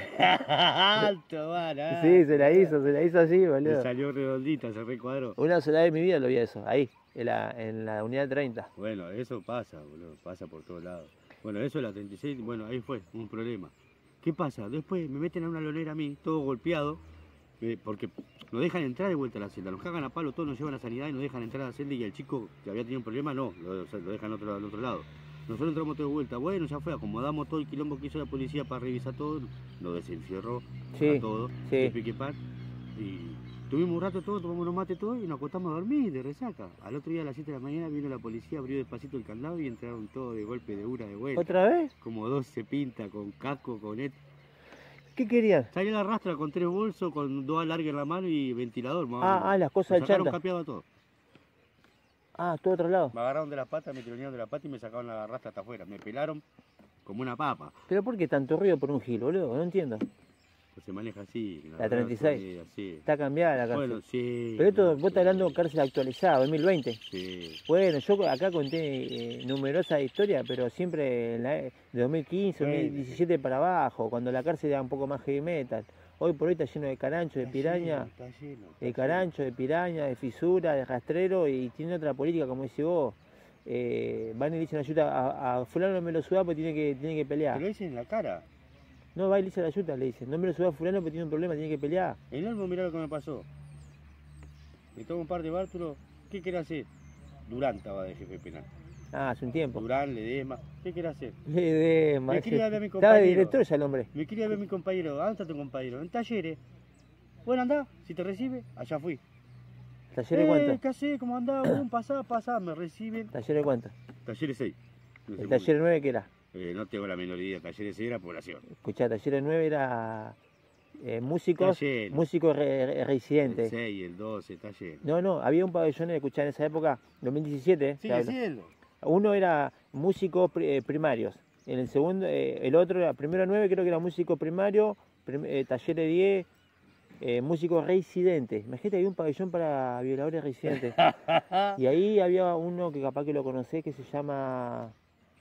Alto, vara. Sí, se la hizo así, Le boludo. salió redondita, se recuadró. Una sola vez en mi vida lo vi eso, ahí, en la unidad 30. Bueno, eso pasa, boludo. Pasa por todos lados. Bueno, eso es la 36. Bueno, ahí fue un problema. ¿Qué pasa? Después me meten a una lonera a mí, todo golpeado. Porque nos dejan entrar de vuelta a la celda, nos cagan a palo, todos nos llevan a sanidad y nos dejan entrar a la celda y el chico que había tenido un problema no, lo dejan al otro lado. Nosotros entramos todo de vuelta, bueno, ya fue, acomodamos todo el quilombo que hizo la policía para revisar todo, lo desencerró Sí, a todo, sí. de pique pan, y tuvimos un rato todo, tomamos unos mates todo y nos acostamos a dormir de resaca. Al otro día a las 7 de la mañana vino la policía, abrió despacito el candado y entraron todos de golpe de una de vuelta. ¿Otra vez? Como 12 pintas, con casco, con ¿Qué querían? Salí a la rastra con 3 bolsos, con 2 alargues en la mano y ventilador. Más o menos. Las cosas Me del sacaron chanta. capeado todo. Todo otro lado. Me agarraron de las patas, me tironearon de la pata y me sacaron la rastra hasta afuera. Me pelaron como una papa. ¿Pero por qué tanto ruido por un gil, boludo? No entiendo. Pues se maneja así. La 36. Sí, así. Está cambiada la cárcel. Bueno, sí. Pero esto, no, vos estás hablando de cárcel actualizada, 2020. Sí. Bueno, yo acá conté numerosas historias, pero siempre de 2015, Bueno. 2017 para abajo, cuando la cárcel era un poco más heavy metal. Hoy por hoy está lleno de carancho, de piraña, Está lleno. de carancho, de piraña, de fisura, de rastrero, y tiene otra política, como dice vos. Van y le dicen ayuda a fulano, no me lo suba porque tiene que Te pelear. lo dicen en la cara. No, va y le dice la ayuda, le dicen, no me lo suba a fulano porque tiene un problema, tiene que pelear. En Olmo, mirá lo que me pasó. Me tomo un par de bártulos. ¿Qué quiere hacer? Durán estaba de jefe penal. Hace un tiempo. Durán, Ledesma. ¿Qué quiere hacer? Ledesma, Me quería ver a mi estaba de compañero. director ya el hombre. Me quería ver mi compañero. ¿Dónde está tu compañero? En Talleres. Bueno, anda. Si te recibe, allá fui. ¿Talleres cuánto? ¿Qué haces? ¿Cómo andás? Pasá. Me reciben. ¿Talleres cuánto? Talleres 6. No sé ¿El por taller 9 qué era? qué. No tengo la menor idea. Talleres 6 era población. Escuchá, Talleres 9 era músicos, Está lleno. músicos El residentes. 6, el 12, está lleno. No, había un pabellón, escuchá, en esa época, 2017, te Sigue hablo. siendo. Uno era músicos primarios, en el segundo, el otro era, primero 9 creo que era músico primario, Talleres 10, músicos residentes. Imagínate, había un pabellón para violadores residentes. Y ahí había uno que capaz que lo conocés que se llama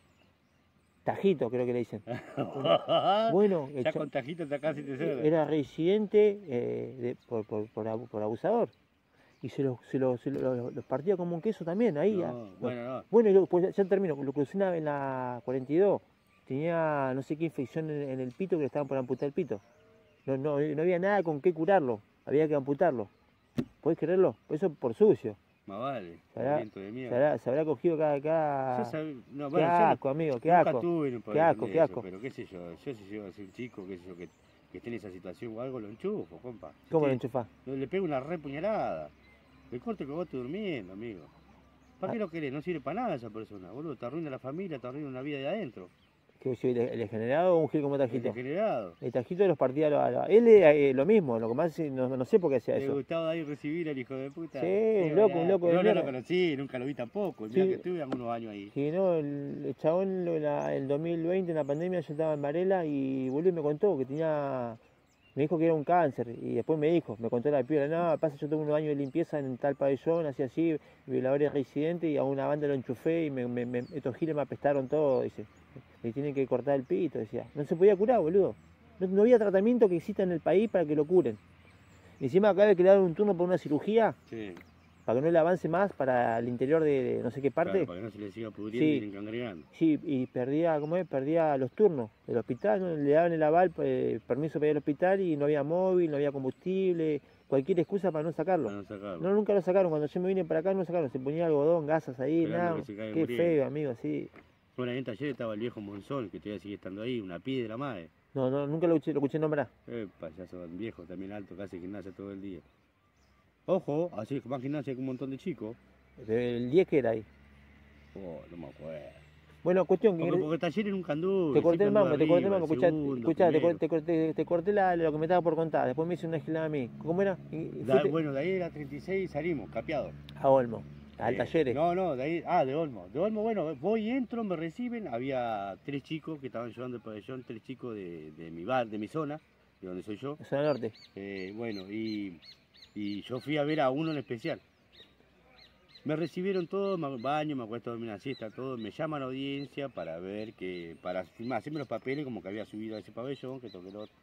Tajito, creo que le dicen. Bueno, Ya con tajito te acá si te cerra. era residente por abusador. Y los partía como un queso también, ahí. No, bueno, no. Bueno, y pues ya termino, lo crucé en la 42. Tenía no sé qué infección en el pito que le estaban por amputar el pito. No había nada con qué curarlo, había que amputarlo. ¿Podés creerlo? Eso por sucio. Más vale. Será- Viento de mierda. Se habrá cogido cada. Yo sabía- no, Qué bueno, yo asco, amigo, qué nunca asco. tuve un Qué problema asco, de qué eso, asco. pero qué sé yo si yo soy un chico, qué sé yo, que esté en esa situación o algo, lo enchufo, compa. Si ¿Cómo lo te- enchufás? Le pego una re puñalada. Le corto que vos estés durmiendo, amigo. ¿Para qué lo querés? No sirve para nada esa persona, boludo. Te arruina la familia, te arruina una vida de adentro. ¿Qué soy el generado o un gil como Tajito? El degenerado. El Tajito los partía él lo mismo, lo que más no sé por qué hacía Le eso. gustaba ahí recibir al hijo de puta. Sí, Qué loco, barato. un loco de No, no lo mierda. conocí, nunca lo vi tampoco. Sí. Mira que estuve algunos años ahí. Sí, no, el chabón el 2020 en la pandemia yo estaba en Varela y boludo me contó que me dijo que era un cáncer y después me contó la piedra, no, pasa yo tuve unos años de limpieza en tal pabellón, así, violadores reincidentes y a una banda lo enchufé y estos giles me apestaron todo, dice, me tienen que cortar el pito, decía, no se podía curar, boludo, no había tratamiento que exista en el país para que lo curen. Y encima acaba de quedar un turno por una cirugía, Sí. para que no le avance más para el interior de no sé qué parte. Claro, para que no se le siga pudriendo Sí. y encangrenando. Sí, y perdía los turnos del hospital, ¿no? Le daban el aval, permiso para ir al hospital y no había móvil, no había combustible, cualquier excusa para no sacarlo. Para no sacarlo. No, nunca lo sacaron, cuando yo me vine para acá no lo sacaron, se ponía algodón, gasas ahí, Esperando nada. que se caiga Qué muriendo. feo, amigo, sí. Bueno, ahí en Taller estaba el viejo Monzón, que todavía sigue estando ahí, una piedra madre. No, nunca lo escuché nombrar. Payaso viejo, también alto, que hace gimnasia todo el día. Ojo, así más gimnasia que un montón de chicos. El 10 que era ahí. Oh, no me acuerdo. Bueno, cuestión que... Porque Talleres nunca anduve. Te corté el siempre mambo, anduve arriba, escuchá, segundo, te primero. corté lo que me estaba por contar, después me hice una gilada a mí. ¿Cómo era? Bueno, de ahí era 36 salimos, capeados. A Olmo, al Talleres. No, de ahí, de Olmo. De Olmo, bueno, voy, entro, me reciben, había 3 chicos que estaban llevando el pabellón, 3 chicos de mi bar, de mi zona, de donde soy yo. Zona Norte. Bueno, y yo fui a ver a uno en especial. Me recibieron todos, me baño, me acuesto a dormir una siesta, todo. Me llaman a audiencia para ver para hacerme los papeles como que había subido a ese pabellón, que toqué el otro.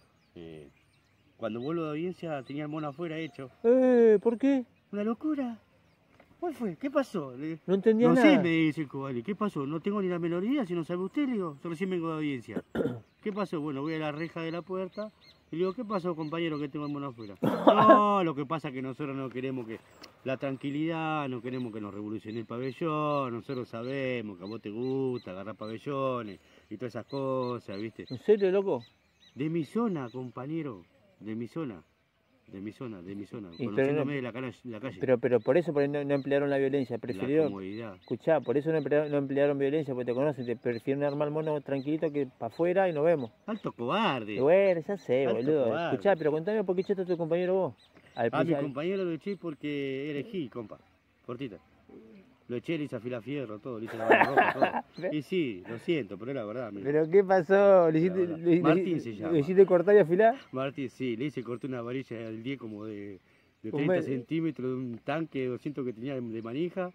Cuando vuelvo de audiencia tenía el mono afuera hecho. ¿Por qué? Una locura. ¿Cuál fue? ¿Qué pasó? No entendía no nada. sé, me dice el cobale. ¿Qué pasó? No tengo ni la menor idea, si no sabe usted, le digo. Yo recién vengo de audiencia. ¿Qué pasó? Bueno, voy a la reja de la puerta y le digo, ¿qué pasó, compañero, que tengo el mono afuera? No, lo que pasa es que nosotros no queremos que la tranquilidad, no queremos que nos revolucione el pabellón, nosotros sabemos que a vos te gusta agarrar pabellones y todas esas cosas, ¿viste? ¿En serio, loco? De mi zona, compañero, de mi zona. De mi zona, Y conociéndome de la calle. Pero por eso no emplearon la violencia, La prefirieron... comodidad. Escuchá, por eso no emplearon violencia, porque te conocen, te prefieren armar el mono tranquilito que para afuera y nos vemos. Alto cobarde. Y bueno, ya sé, Alto boludo. cobarde. Escuchá, pero contame por qué echaste a tu compañero vos. Mi compañero lo eché porque era Gil, compa. Cortita. Lo eché, le hice afilar fierro, todo, le hice lavar la ropa, todo. Y sí, lo siento, pero era verdad, amigo. ¿Pero qué pasó? Martín se llama. ¿Le hiciste cortar y afilar? Martín, sí, le hice, corté una varilla al 10 como de Un 30 mes. centímetros de un tanque de 200 que tenía de manija.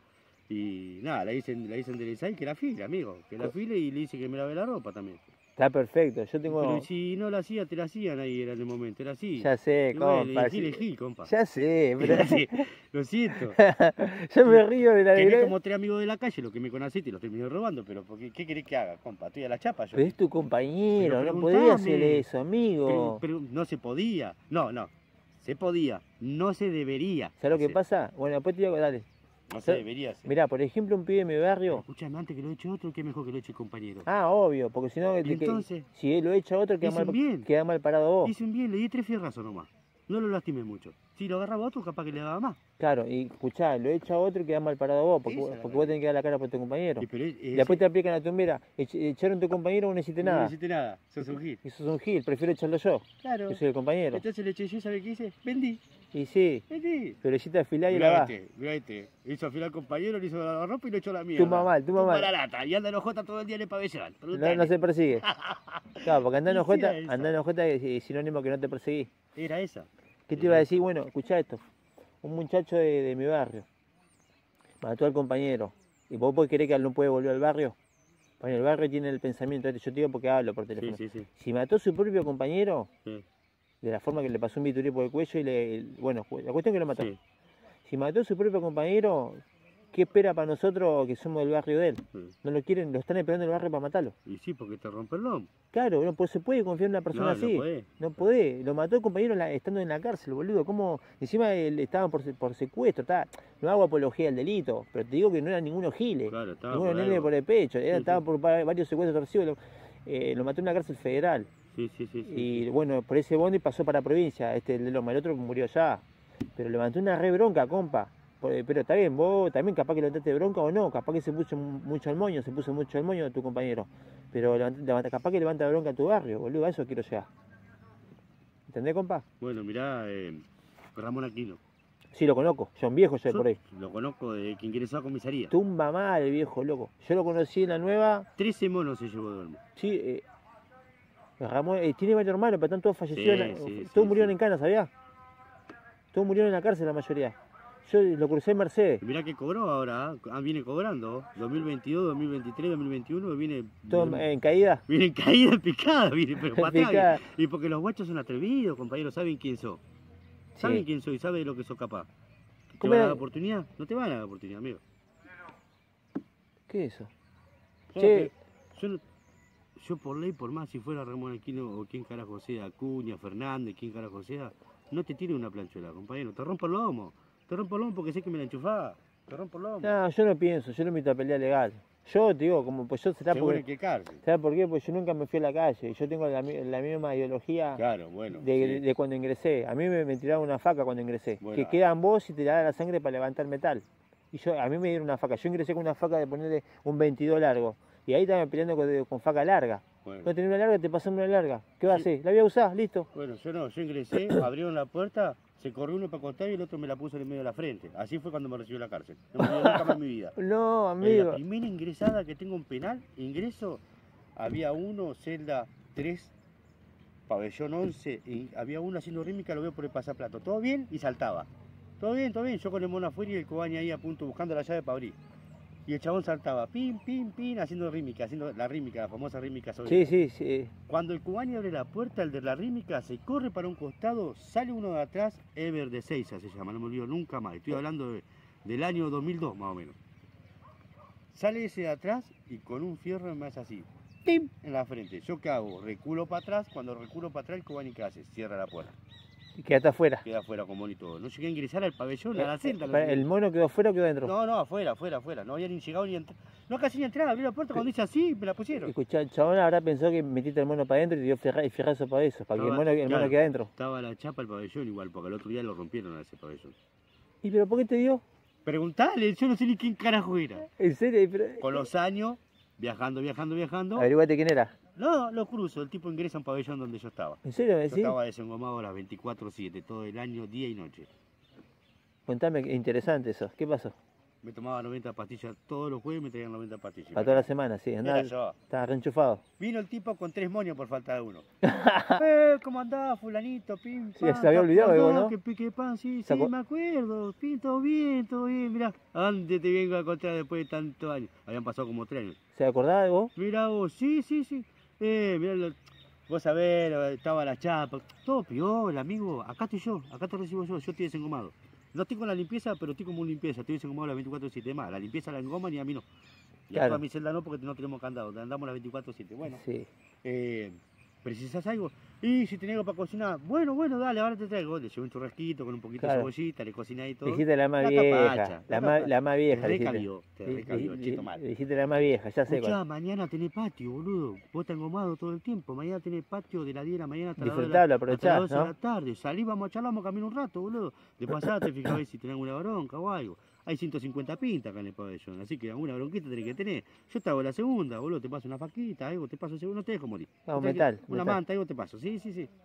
Y nada, la hice enderezar y que la file, amigo. Que la file y le hice que me lave la ropa también. Está perfecto, yo tengo... Pero si no la hacía, te la hacían ahí era en el momento, era así. Ya sé, Y bueno, compa. elegí, compa. Ya sé, pero... Sí, lo siento. Yo me río de la Tenés alegría. como 3 amigos de la calle, los que me conociste y los terminé robando, pero ¿qué querés que haga, compa? Estoy a la chapa yo. Pero es tu compañero, Pero no podía preguntame. hacer eso, amigo. Pero no se podía. No, se podía. No se debería. ¿Sabes lo que hacer. pasa? Bueno, después te digo, dale. No se debería hacer. Mirá, por ejemplo, un pibe de mi barrio... Escuchame, antes que lo eche otro, qué mejor que lo eche el compañero. Ah, obvio, porque si no... ¿Y entonces? Si él lo echa otro, Hizo un bien. queda mal parado vos. Hice un bien, le di 3 fierrazos nomás. No lo lastimé mucho. Si lo agarraba otro, capaz que le daba más. Claro, y escuchá, lo echa otro y queda mal parado vos, porque, Esa es la porque vos tenés que dar la cara por tu compañero. Pero Y después te aplican la tumbera, echaron a tu compañero, vos no hiciste no nada. hiciste nada, sos un gil. Y sos un gil, prefiero echarlo yo, Claro. yo soy el compañero. Entonces le eché yo, ¿sabes qué hice? Vendí. Y sí, Vendí. pero hiciste afilar y Mirá lavás. este. Hizo afilar al compañero, le hizo la ropa y lo echó a la mierda. Tumba mal. Tumba la lata. Y anda en ojota todo el día en el pabellón. No se persigue. Claro, porque andar en Hiciera eso. ojota es sinónimo que no te perseguís. Era esa. ¿Qué te iba a decir? Bueno, escuchá esto. Un muchacho de mi barrio mató al compañero. ¿Y vos podés creer que él no puede volver al barrio? Bueno, el barrio tiene el pensamiento, yo te digo porque hablo por teléfono. Sí. Si mató a su propio compañero, Sí. de la forma que le pasó un bisturí por el cuello bueno, la cuestión es que lo mató. Sí. Si mató a su propio compañero, ¿qué espera para nosotros que somos del barrio de él? Sí. No lo quieren, lo están esperando en el barrio para matarlo. Y sí, porque te rompe el lomo. Claro, no pues se puede confiar en una persona No, no así. podés. No podés. Lo mató el compañero estando en la cárcel, boludo. ¿Cómo? Encima estaban por secuestro. No hago apología al delito, pero te digo que no eran ninguno giles. Claro, estaba Ninguno por nene algo. por el pecho. Sí, Estaban sí. por varios secuestros torcidos. Lo mató en una cárcel federal. Sí. Y bueno, por ese bondi pasó para provincia. El de Loma, el otro murió ya. Pero levantó una re bronca, compa. Pero está bien, vos también capaz que levantaste bronca o no, capaz que se puso mucho el moño de tu compañero. Pero capaz que levanta bronca a tu barrio, boludo, a eso quiero llegar. ¿Entendés, compa? Bueno, mirá, Ramón Aquino. Sí, lo conozco, John Viejo soy por ahí. Lo conozco de que ingresó a comisaría. Tumba mal el viejo, loco. Yo lo conocí en la nueva. 13 monos se llevó de Olmo. Sí, Ramón, tiene varios hermanos, pero están todos fallecidos. Sí, todos murieron en Cana, ¿sabías? Todos murieron en la cárcel la mayoría. Yo lo crucé en Mercedes. Mirá que cobró ahora, viene cobrando. 2022, 2023, 2021, viene... Todo en caída. Viene en caída, en picada, viene, pero para Picada. Y porque los guachos son atrevidos, compañeros, saben quién sos. Saben quién soy, saben de lo que sos capaz. ¿Te van a dar oportunidad? No te van a dar oportunidad, amigo. ¿Qué es eso? Che. Yo por ley, por más si fuera Ramón Aquino o quien carajo sea, Acuña, Fernández, quien carajo sea, no te tire una planchuela, compañero. Te rompo el lomo. Te rompo el lomo porque sé que me la enchufás. Te rompo el lomo. No, yo no pienso, yo no me meto a pelea legal. Yo te digo, como pues yo será porque... que cárcel. ¿Sabes por qué? Porque yo nunca me fui a la calle. Yo tengo la misma ideología de cuando ingresé. A mí me tiraron una faca cuando ingresé. Bueno, que quedan vos y te da la sangre para levantar metal. Y a mí me dieron una faca. Yo ingresé con una faca de ponerle un 22 largo. Y ahí estaban peleando con faca larga. Bueno. No tenés una larga, te pasamos una larga. ¿Qué vas a hacer? ¿La voy a usar? Listo. Bueno, yo ingresé, abrieron la puerta, se corrió uno para acostar y el otro me la puso en el medio de la frente. Así fue cuando me recibió la cárcel. No me dio nunca más en mi vida. No, amigo. La primera ingresada que tengo en penal, ingreso, había uno, celda 3, pabellón 11, y había uno haciendo rítmica, lo veo por el pasaplato. ¿Todo bien? Y saltaba. Todo bien, todo bien. Yo con el mono afuera y el cobaña ahí a punto buscando la llave para abrir. Y el chabón saltaba, pin, pin, pin, haciendo rítmica, haciendo la rítmica, la famosa rítmica sobre. Sí. Cuando el cubano abre la puerta, el de la rítmica se corre para un costado, sale uno de atrás, Ever de Seiza se llama, no me olvido nunca más. Estoy hablando del año 2002 más o menos. Sale ese de atrás y con un fierro me hace así, ¡pim!, en la frente. ¿Yo qué hago? Reculo para atrás, cuando reculo para atrás el cubano ¿qué hace? Cierra la puerta. Y quedaste afuera. Queda afuera con mono y todo. No llegué a ingresar al pabellón, a la celda. ¿El mono quedó afuera o quedó adentro? No, afuera. No había ni llegado ni entrado. No, casi ni entrada. Abrí la puerta cuando hice así, me la pusieron. Escuchá, el chabón habrá pensado que metiste el mono para adentro y te dio fierrazo para eso, para que el mono quede adentro. Estaba la chapa el pabellón igual, porque el otro día lo rompieron a ese pabellón. ¿Y pero por qué te dio? Preguntale, yo no sé ni quién carajo era. ¿En serio? Con los años, viajando. Averiguate quién era. No, lo cruzo, el tipo ingresa a un pabellón donde yo estaba. ¿En serio me decís? decís? Yo estaba desengomado a las 24/7, todo el año, día y noche. Contame, interesante eso. ¿Qué pasó? Me tomaba 90 pastillas, todos los jueves me traían 90 pastillas. Para toda la semana, sí. Estaba reenchufado. Vino el tipo con 3 moños por falta de uno. ¿Cómo andás, fulanito? Pim, sí, se había olvidado de vos, ¿no? Que pique pan, sí, me acuerdo. Pim, todo bien, mirá. ¿A dónde te vengo a encontrar después de tantos años? Habían pasado como 3 años. ¿Se acordaba de vos? Mirá vos, sí. Mirá, vos sabés, estaba la chapa. Todo piola, amigo. Acá estoy yo, acá te recibo yo estoy desengomado. No estoy con la limpieza, pero estoy como limpieza. Estoy desengomado las 24/7 más. La limpieza la engoman y a mí no. Y claro. A mi celda no, porque no tenemos candado. Andamos las 24/7. Bueno, sí. ¿Precisás algo? Y si tenés algo para cocinar, bueno, dale, ahora te traigo. Le llevo un churrasquito con un poquito de cebollita, le cociné y todo. Dijiste la más vieja. La más vieja. Te recabió, chito mal. Dijiste la más vieja, ya sé. Escuchá, mañana tenés patio, boludo. Vos estás engomado todo el tiempo. Mañana tenés patio de las 10 de la mañana hasta las 12 de la tarde. Salí, vamos a charlar, vamos a caminar un rato, boludo. De pasada te fijás si tenés alguna bronca o algo. Hay 150 pintas acá en el pabellón, así que alguna bronquita tenés que tener. Yo te hago la segunda, boludo, te paso una faquita, algo, te paso segunda, no te dejo morir. No, metal. Una manta, algo te paso, sí.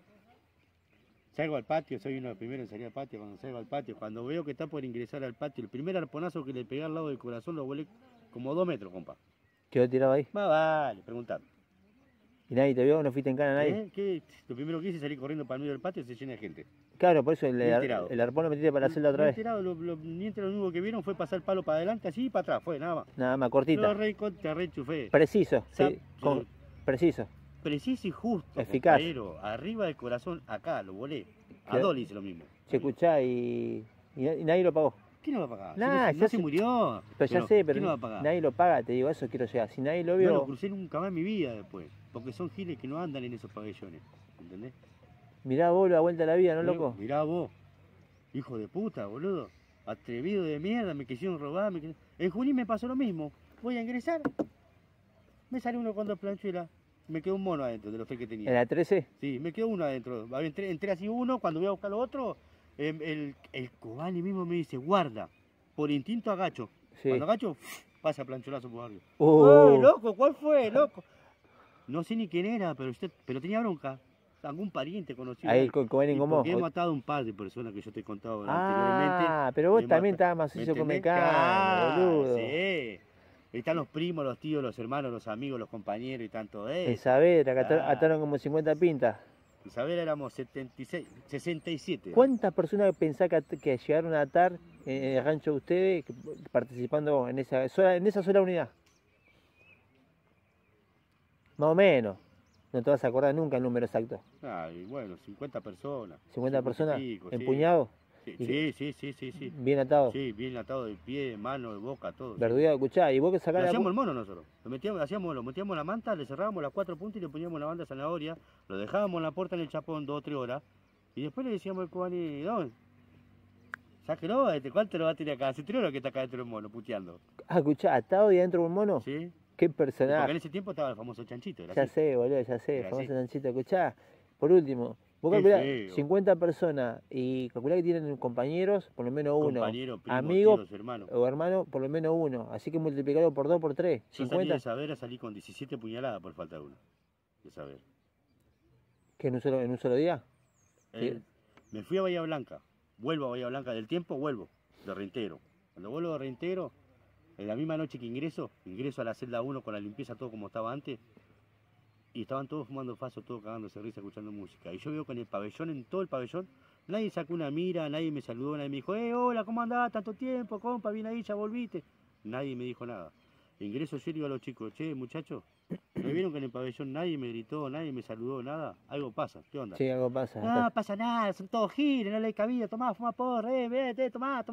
Salgo al patio, soy uno de los primeros en salir al patio. Cuando salgo al patio, cuando veo que está por ingresar al patio, el primer arponazo que le pegué al lado del corazón lo volé como 2 metros, compa. ¿Quedó tirado ahí? Vale, preguntame. ¿Y nadie te vio? ¿No fuiste en cana a nadie? ¿Qué? Lo primero que hice es salir corriendo para el medio del patio y se llena de gente. Claro, por eso el arpón lo metiste para la celda otra vez. Mientras lo único que vieron fue pasar el palo para adelante, así y para atrás, fue nada más. Nada más, cortita. Te rechufé. Preciso, sí. Preciso. Preciso y justo. Eficaz. Pero arriba del corazón, acá, lo volé. A Dolly hice lo mismo. Se escuchá y nadie lo pagó. ¿Quién lo va a pagar? Nah, no se murió. Pero ya sé, pero ¿quién lo va a pagar? Nadie lo paga, te digo, eso quiero llegar. Si nadie lo vio... No lo crucé nunca más en mi vida después. Porque son giles que no andan en esos pabellones. ¿Entendés? Mirá vos la vuelta a la vida, ¿no, loco? Mirá vos. Hijo de puta, boludo. Atrevido de mierda, me quisieron robar. En Junín me pasó lo mismo. Voy a ingresar. Me sale uno con 2 planchuelas. Me quedó un mono adentro de los 3 que tenía. ¿En la 13? Sí, me quedó uno adentro. Entré así uno, cuando voy a buscar lo otro, el Cobani mismo me dice, guarda. por instinto agacho. Sí. Cuando agacho, pasa plancholazo por arriba. Uh. Loco! ¿Cuál fue, loco? No sé ni quién era, pero tenía bronca. Algún pariente conocido. Ahí con Y con vos. porque he matado un par de personas que yo te he contado Ah, anteriormente. pero vos He también matado- estabas más ¿Me sucio con entendés? Mecano, boludo. Sí. Ahí están los primos, los tíos, los hermanos, los amigos, los compañeros y tanto En eso. Saavedra, que Claro. ataron como 50 pintas. En Saavedra éramos 76, 67. ¿Cuántas personas pensás que llegaron a atar en el rancho de ustedes participando en esa sola unidad? Más o menos. No te vas a acordar nunca el número exacto. Y bueno, 50 personas. 50 personas pico, empuñados. Sí, sí. Bien atados. Sí, bien atado de pie, de mano, de boca, todo. Verdugueado, escuchá, y vos que Lo sacás hacíamos el mono nosotros. Lo metíamos la manta, le cerrábamos las 4 puntas y le poníamos la banda de zanahoria, lo dejábamos en la puerta en el chapón 2 o 3 horas, y después le decíamos al cubani, no, sáquelo, ¿cuánto lo va a tener acá? Hace 3 horas que está acá dentro del mono, puteando. escuchá, atado y adentro de un mono. ¿Sí? Qué Porque personaje. en ese tiempo estaba el famoso chanchito. Era Ya así. sé, boludo, ya sé. Era Famoso así. chanchito, escuchá. Por último, vos Qué calculá feo. 50 personas y calculá que tienen compañeros, por lo menos uno. Compañero, primo, Amigos tíos, hermanos. o hermano, por lo menos uno. Así que multiplicarlo por 2, por 3. Yo salí 50. de Saavedra, salí con 17 puñaladas por falta de uno. De Saavedra. ¿Que en un solo día? Sí. Me fui a Bahía Blanca. Vuelvo a Bahía Blanca del tiempo, vuelvo. De reintegro. Cuando vuelvo de reintegro, en la misma noche que ingreso a la celda 1 con la limpieza todo como estaba antes. Y estaban todos fumando faso, todos cagándose de risa, escuchando música. Y yo veo que en el pabellón, en todo el pabellón, nadie sacó una mira, nadie me saludó, nadie me dijo, hola, ¿cómo andás? Tanto tiempo, compa, vine ahí, ya volviste. Nadie me dijo nada. Ingreso yo y digo a los chicos, che, muchachos, ¿me vieron que en el pabellón nadie me gritó, nadie me saludó, nada? Algo pasa, ¿qué onda? Sí, algo pasa. No pasa nada, son todos giles, no le hay cabida, tomá, fuma porra, vete, tomá.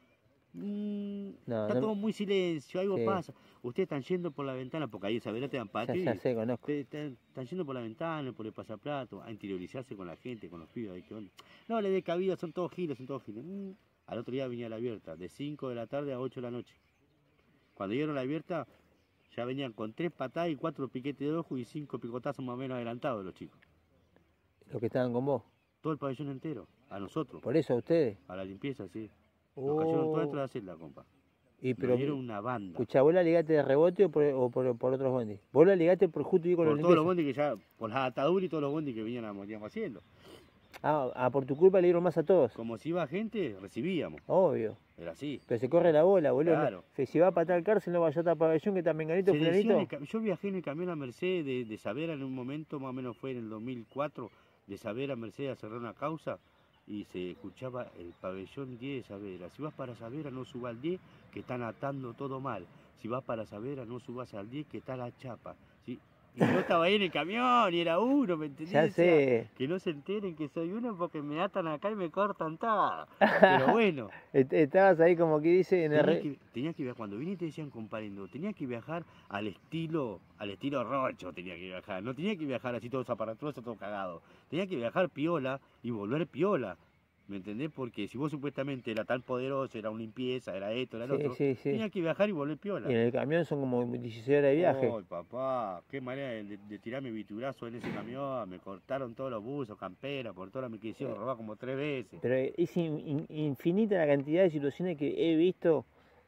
Está todo muy silencio, algo pasa. Ustedes están yendo por la ventana, porque ahí en Saavedra te dan patio. Ya sé, conozco. Están yendo por la ventana, por el pasaplato, a interiorizarse con la gente, con los pibes. ¿Qué onda? No le dé cabida, son todos giles. Al otro día venía la abierta, de 5 de la tarde a 8 de la noche. Cuando llegaron a la abierta, ya venían con 3 patadas y 4 piquetes de ojo y 5 picotazos más o menos adelantados los chicos. Los que estaban con vos. Todo el pabellón entero, a nosotros. Por eso, a ustedes. A la limpieza, sí. Nos cayeron todos dentro de la celda, compa. Pero Nos dieron una banda. Escuchá, ¿vos la ligaste de rebote o por otros bondis? ¿Vos la ligaste por justo y con Por los todos los bondis que ya, por la atadura y todos los bondis que veníamos haciendo. Por tu culpa le dieron más a todos. Como si iba gente, recibíamos. Obvio. Era así. Pero se corre la bola, boludo. Claro. Si va a patar al cárcel, no vaya a estar pabellón, que está menganito, Se decía fulanito. yo viajé en el camión a Mercedes de Saavedra en un momento, más o menos fue en el 2004, de Saavedra a Mercedes a cerrar una causa y se escuchaba el pabellón 10 de Saavedra. Si vas para Saavedra no subas al 10 que están atando todo mal. Si vas para Saavedra no subas al 10 que está la chapa. ¿Sí? Y yo estaba ahí en el camión y era uno, ¿me entendés? Ya sé. Que no se enteren que soy uno porque me atan acá y me cortan todo. Pero bueno. Estabas ahí como que dice en el... Tenías que viajar, cuando vine te decían comparendo, tenías que viajar al estilo Rocho, tenía que viajar, no tenía que viajar así todo zaparatoso, todo cagado, tenía que viajar piola y volver piola, ¿me entendés? Porque si vos supuestamente era tan poderoso, era una limpieza, era esto, era lo otro, tenías que viajar y volver piola. Y en el camión son como 16 horas de viaje. Ay, papá, qué manera de tirarme viturazo en ese camión, me cortaron todos los buzos, camperas, por toda la me quisieron robar como 3 veces. Pero es infinita la cantidad de situaciones que he visto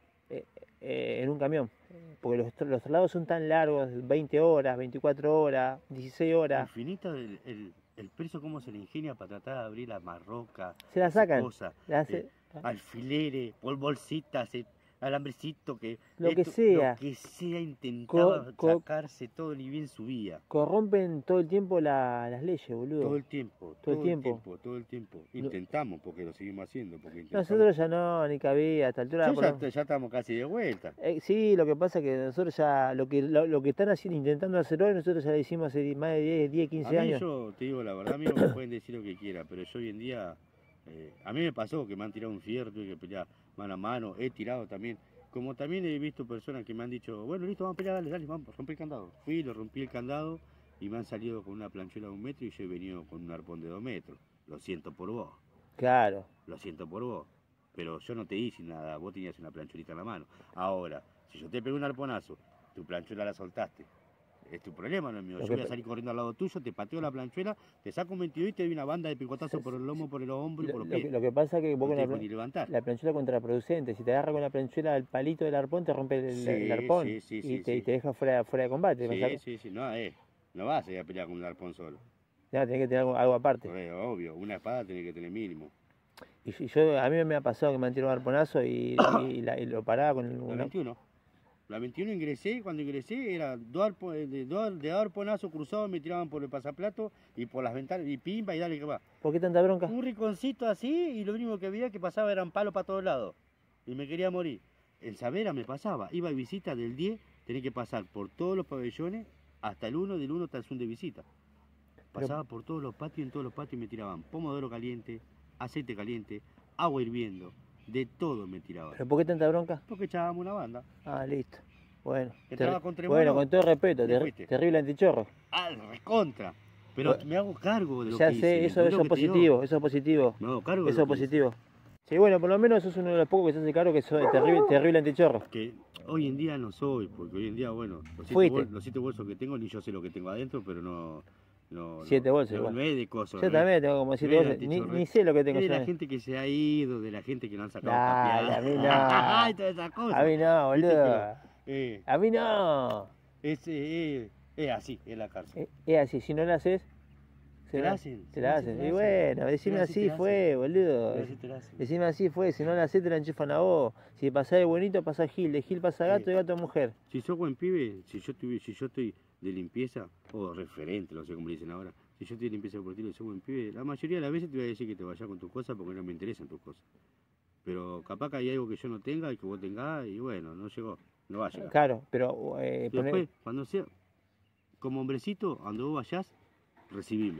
en un camión. Porque los traslados son tan largos, 20 horas, 24 horas, 16 horas. Infinito el preso cómo se le ingenia para tratar de abrir la marroca. Se la sacan. Alfileres, bolsitas, alambrecito, lo que sea intentaba sacarse todo ni bien subía. Corrompen todo el tiempo las leyes, boludo. Todo el tiempo. Intentamos, porque lo seguimos haciendo. Nosotros ya no, ni cabía, a esta altura. Ya estamos casi de vuelta. Sí, lo que pasa es que nosotros ya, lo que están haciendo, intentando hacer hoy, nosotros ya lo hicimos hace más de 10, 15 años. Yo te digo la verdad, a mí no me pueden decir lo que quiera, pero yo hoy en día, a mí me pasó que me han tirado un fierro, tuve que pelear mano a mano, he tirado también. Como también he visto personas que me han dicho, bueno, listo, vamos a pelear, dale, vamos, rompí el candado. Fui, lo rompí el candado y me han salido con una planchuela de 1 metro y yo he venido con un arpón de 2 metros. Lo siento por vos. Claro. Lo siento por vos. Pero yo no te hice nada, vos tenías una planchulita en la mano. Ahora, si yo te pego un arponazo, tu planchuela la soltaste. es tu problema, no es mío. Lo Yo voy a salir corriendo al lado tuyo, te pateo la planchuela, te saco un 22 y te doy una banda de picotazos por el lomo, por el hombro y por los pies. Lo que pasa es que vos No con te dejo ni levantar. la planchuela es contraproducente. Si te agarra con la planchuela al palito del arpón, te rompe el arpón y te deja fuera de combate. Sí, no vas a ir a pelear con un arpón solo. Ya, tenés que tener algo aparte. Obvio, una espada tenés que tener mínimo. A mí me ha pasado que me han tirado un arponazo y lo paraba con La 21. La 21 ingresé, cuando ingresé era de arponazo cruzado, me tiraban por el pasaplato y por las ventanas y pimba y dale que va. ¿Por qué tanta bronca? Un rinconcito así y lo único que veía que pasaba eran palos para todos lados. Y me quería morir. El Savera me pasaba, iba a visita del 10, tenía que pasar por todos los pabellones hasta el 1, del 1 hasta el Zoom de visita. Pasaba por todos los patios y en todos los patios me tiraban pomodoro caliente, aceite caliente, agua hirviendo, de todo me tiraban. ¿Pero por qué tanta bronca? Porque echábamos una banda. Ah, listo. Bueno, bueno, con todo respeto, terrible antichorro. Ah, recontra. Pero me hago cargo de lo ya que sé, hice. eso es positivo, eso es positivo. Me hago cargo de eso es positivo. Sí, bueno, por lo menos sos uno de los pocos que se hace cargo que soy terrible antichorro. Que hoy en día no soy, porque hoy en día, bueno, los 7 bolsos que tengo, ni yo sé lo que tengo adentro, pero no 7 bolsos igual. No es de cosas. Yo también tengo como 7 bolsos, ni sé lo que tengo. Es de la gente que se ha ido, de la gente que no han sacado capial. A mí no. Ay, todas esas cosas. A mí no, boludo. A mí no. Es así, es la cárcel. Es así, si no la haces... Te la hacen. Te la hacen. Y bueno, decime así fue, boludo. Decime así fue, si no la haces te la enchufan a vos. Si pasás de bonito, pasás Gil, de Gil pasa gato, de gato a mujer. Si sos buen pibe, si yo estoy de limpieza, o referente, no sé cómo le dicen ahora, si yo estoy de limpieza deportiva y soy buen pibe, la mayoría de las veces te voy a decir que te vayas con tus cosas porque no me interesan tus cosas. Pero capaz que hay algo que yo no tenga y que vos tengás, y bueno, no llegó, no va a llegar. Claro, pero... después, cuando sea, como hombrecito, cuando vos vayas, recibime.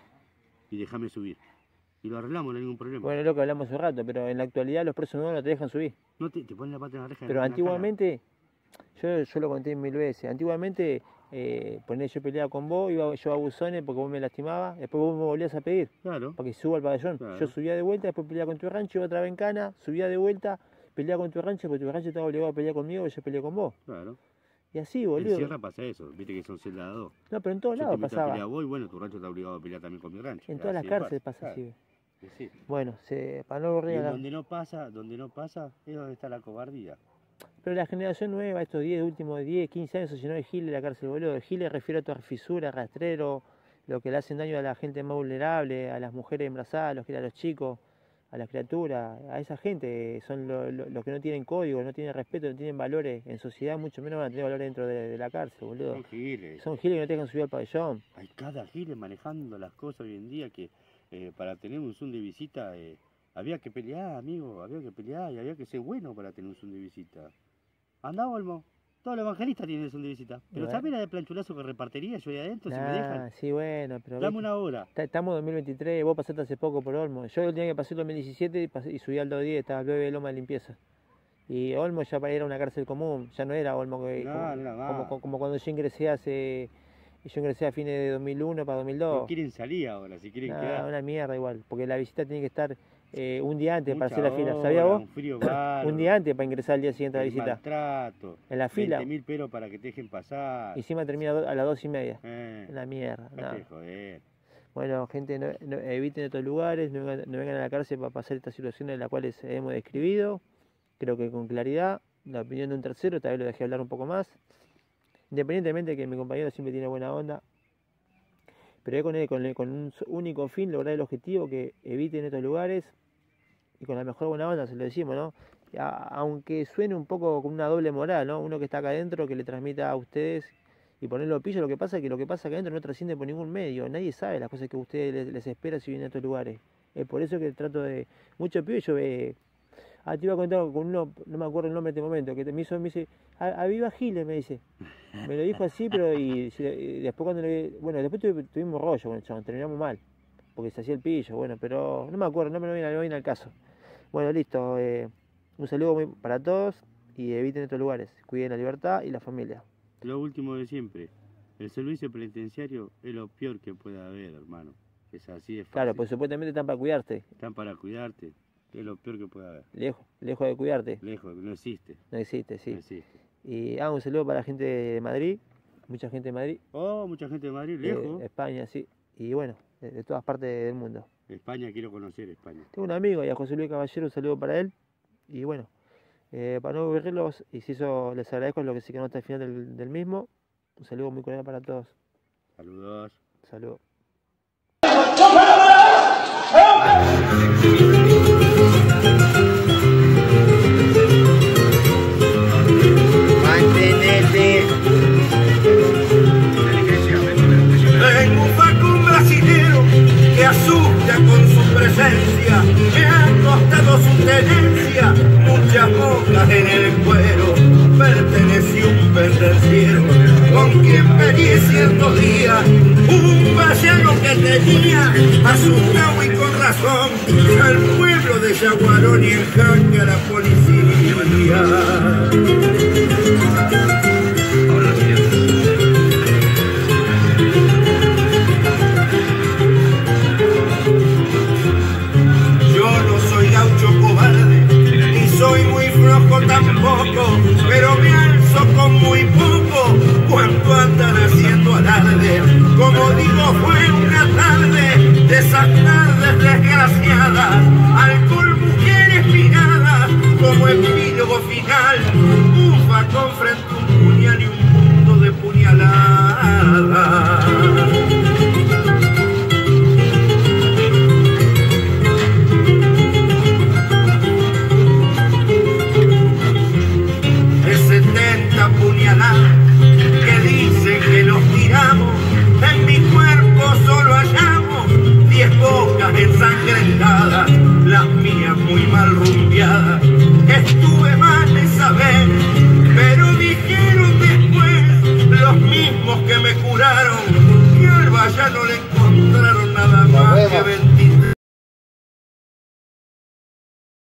Y déjame subir. Y lo arreglamos, no hay ningún problema. Bueno, es lo que hablamos hace rato, pero en la actualidad los presos nuevos no te dejan subir. No te ponen la pata en la reja. Pero antiguamente, yo lo conté 1000 veces, antiguamente, yo peleaba con vos, iba yo a buzones porque vos me lastimabas, después vos me volvías a pedir. Claro. Para que suba al pabellón. Claro. Yo subía de vuelta, después peleaba con tu rancho, iba otra vez en cana, subía de vuelta, peleaba con tu rancho, porque tu rancho estaba obligado a pelear conmigo y yo peleé con vos. Claro. Y así, boludo. En Sierra pasa eso, viste que son celdas 2. No, pero en todos lados pasaba. A vos y bueno, tu rancho está obligado a pelear también con mi rancho. En todas las cárceles pasa así. Sí. Bueno, para no aburrir donde no pasa, es donde está la cobardía. Pero la generación nueva, estos últimos 10, 15 años, se llenó de giles la cárcel, boludo. De giles refiero a toda fisura, rastrero, lo que le hacen daño a la gente más vulnerable, a las mujeres embarazadas, a los chicos, a las criaturas, a esa gente. Son los que no tienen código, no tienen respeto, no tienen valores en sociedad, mucho menos van a tener valores dentro de la cárcel, boludo. Son giles. Son giles que no te dejan subir al pabellón. Hay cada giles manejando las cosas hoy en día que para tener un Zoom de visita había que pelear, amigo, había que pelear y había que ser bueno para tener un Zoom de visita. Andá, Olmo. Todos los evangelistas tienen Zoom de visita. Pero ¿sabés la de planchulazo que repartiría yo ahí adentro si me dejan? Sí, bueno, pero... Dame una hora. Estamos en 2023, vos pasaste hace poco por Olmo. Yo el día que pasé en 2017 y subí al 210, estaba el 9 de Loma de limpieza. Y Olmo ya era una cárcel común, ya no era Olmo como cuando yo ingresé a fines de 2001 para 2002. No quieren salir ahora, si quieren quedar. Una mierda igual, porque la visita tiene que estar un día antes para hacer la fila. Hora, ¿Sabías vos? Un frío bárbaro, un día antes para ingresar al día siguiente a la visita. Maltrato. En la fila. 20.000 pesos para que te dejen pasar. Y encima termina a las 2:30. Una mierda. Joder. Bueno, gente, eviten estos lugares, no vengan a la cárcel para pasar estas situaciones en las cuales hemos describido. Creo que con claridad, la opinión de un tercero, tal vez lo dejé hablar un poco más. Independientemente de que mi compañero siempre tiene buena onda, pero con un único fin, lograr el objetivo, que eviten estos lugares, y con la mejor buena onda, se lo decimos, ¿no? Aunque suene un poco con una doble moral, ¿no? Uno que está acá adentro, que le transmita a ustedes y ponerlo pillo, lo que pasa acá adentro no trasciende por ningún medio, nadie sabe las cosas que a ustedes les espera si vienen a estos lugares. Es por eso que trato de... Muchos pibes yo te iba a contar con uno, no me acuerdo el nombre en este momento, que me dice, aviva Giles, me dice. Me lo dijo así, pero y después cuando después tuvimos rollo con el chabón, terminamos mal, porque se hacía el pillo, bueno, pero no me acuerdo, no me viene al caso. Bueno, listo, un saludo para todos y eviten estos lugares, cuiden la libertad y la familia. Lo último de siempre, el servicio penitenciario es lo peor que puede haber, hermano. Es así de fácil. Claro, pues supuestamente están para cuidarte. Están para cuidarte. Es lo peor que puede haber. Lejos de cuidarte. Lejos, no existe. No existe, sí. No existe. Y un saludo para la gente de Madrid, mucha gente de Madrid. Oh, mucha gente de Madrid, lejos. España, sí. Y bueno, de todas partes del mundo. España, quiero conocer España. Tengo un amigo, y a José Luis Caballero, un saludo para él. Y bueno, para no aburrirlos, y si eso les agradezco, es lo que sí que no está al final del mismo. Un saludo muy cordial para todos. Saludos. Saludos. Mantenete. Tengo un vacuum brasilero que asusta con su presencia, me ha costado su tenencia, muchas bocas en el cuero. Perteneció un pendenciero con quien peleé ciertos días, un vallano que tenía asustado y con razón al pueblo de Yaguarón y en jaque a la policía. Soy muy flojo tampoco, pero me alzo con muy poco cuando andan haciendo alarde. Como digo, fue una tarde de esas tardes desgraciadas, alcohol, mujeres miradas, como epílogo final, un facón frente a un puñal y un mundo de puñaladas. Que dicen que nos tiramos, en mi cuerpo solo hallamos 10 bocas ensangrentadas, las mías muy mal rumbeadas. Estuve mal esa vez, pero dijeron después los mismos que me curaron que al vallano le encontraron nada más que vender.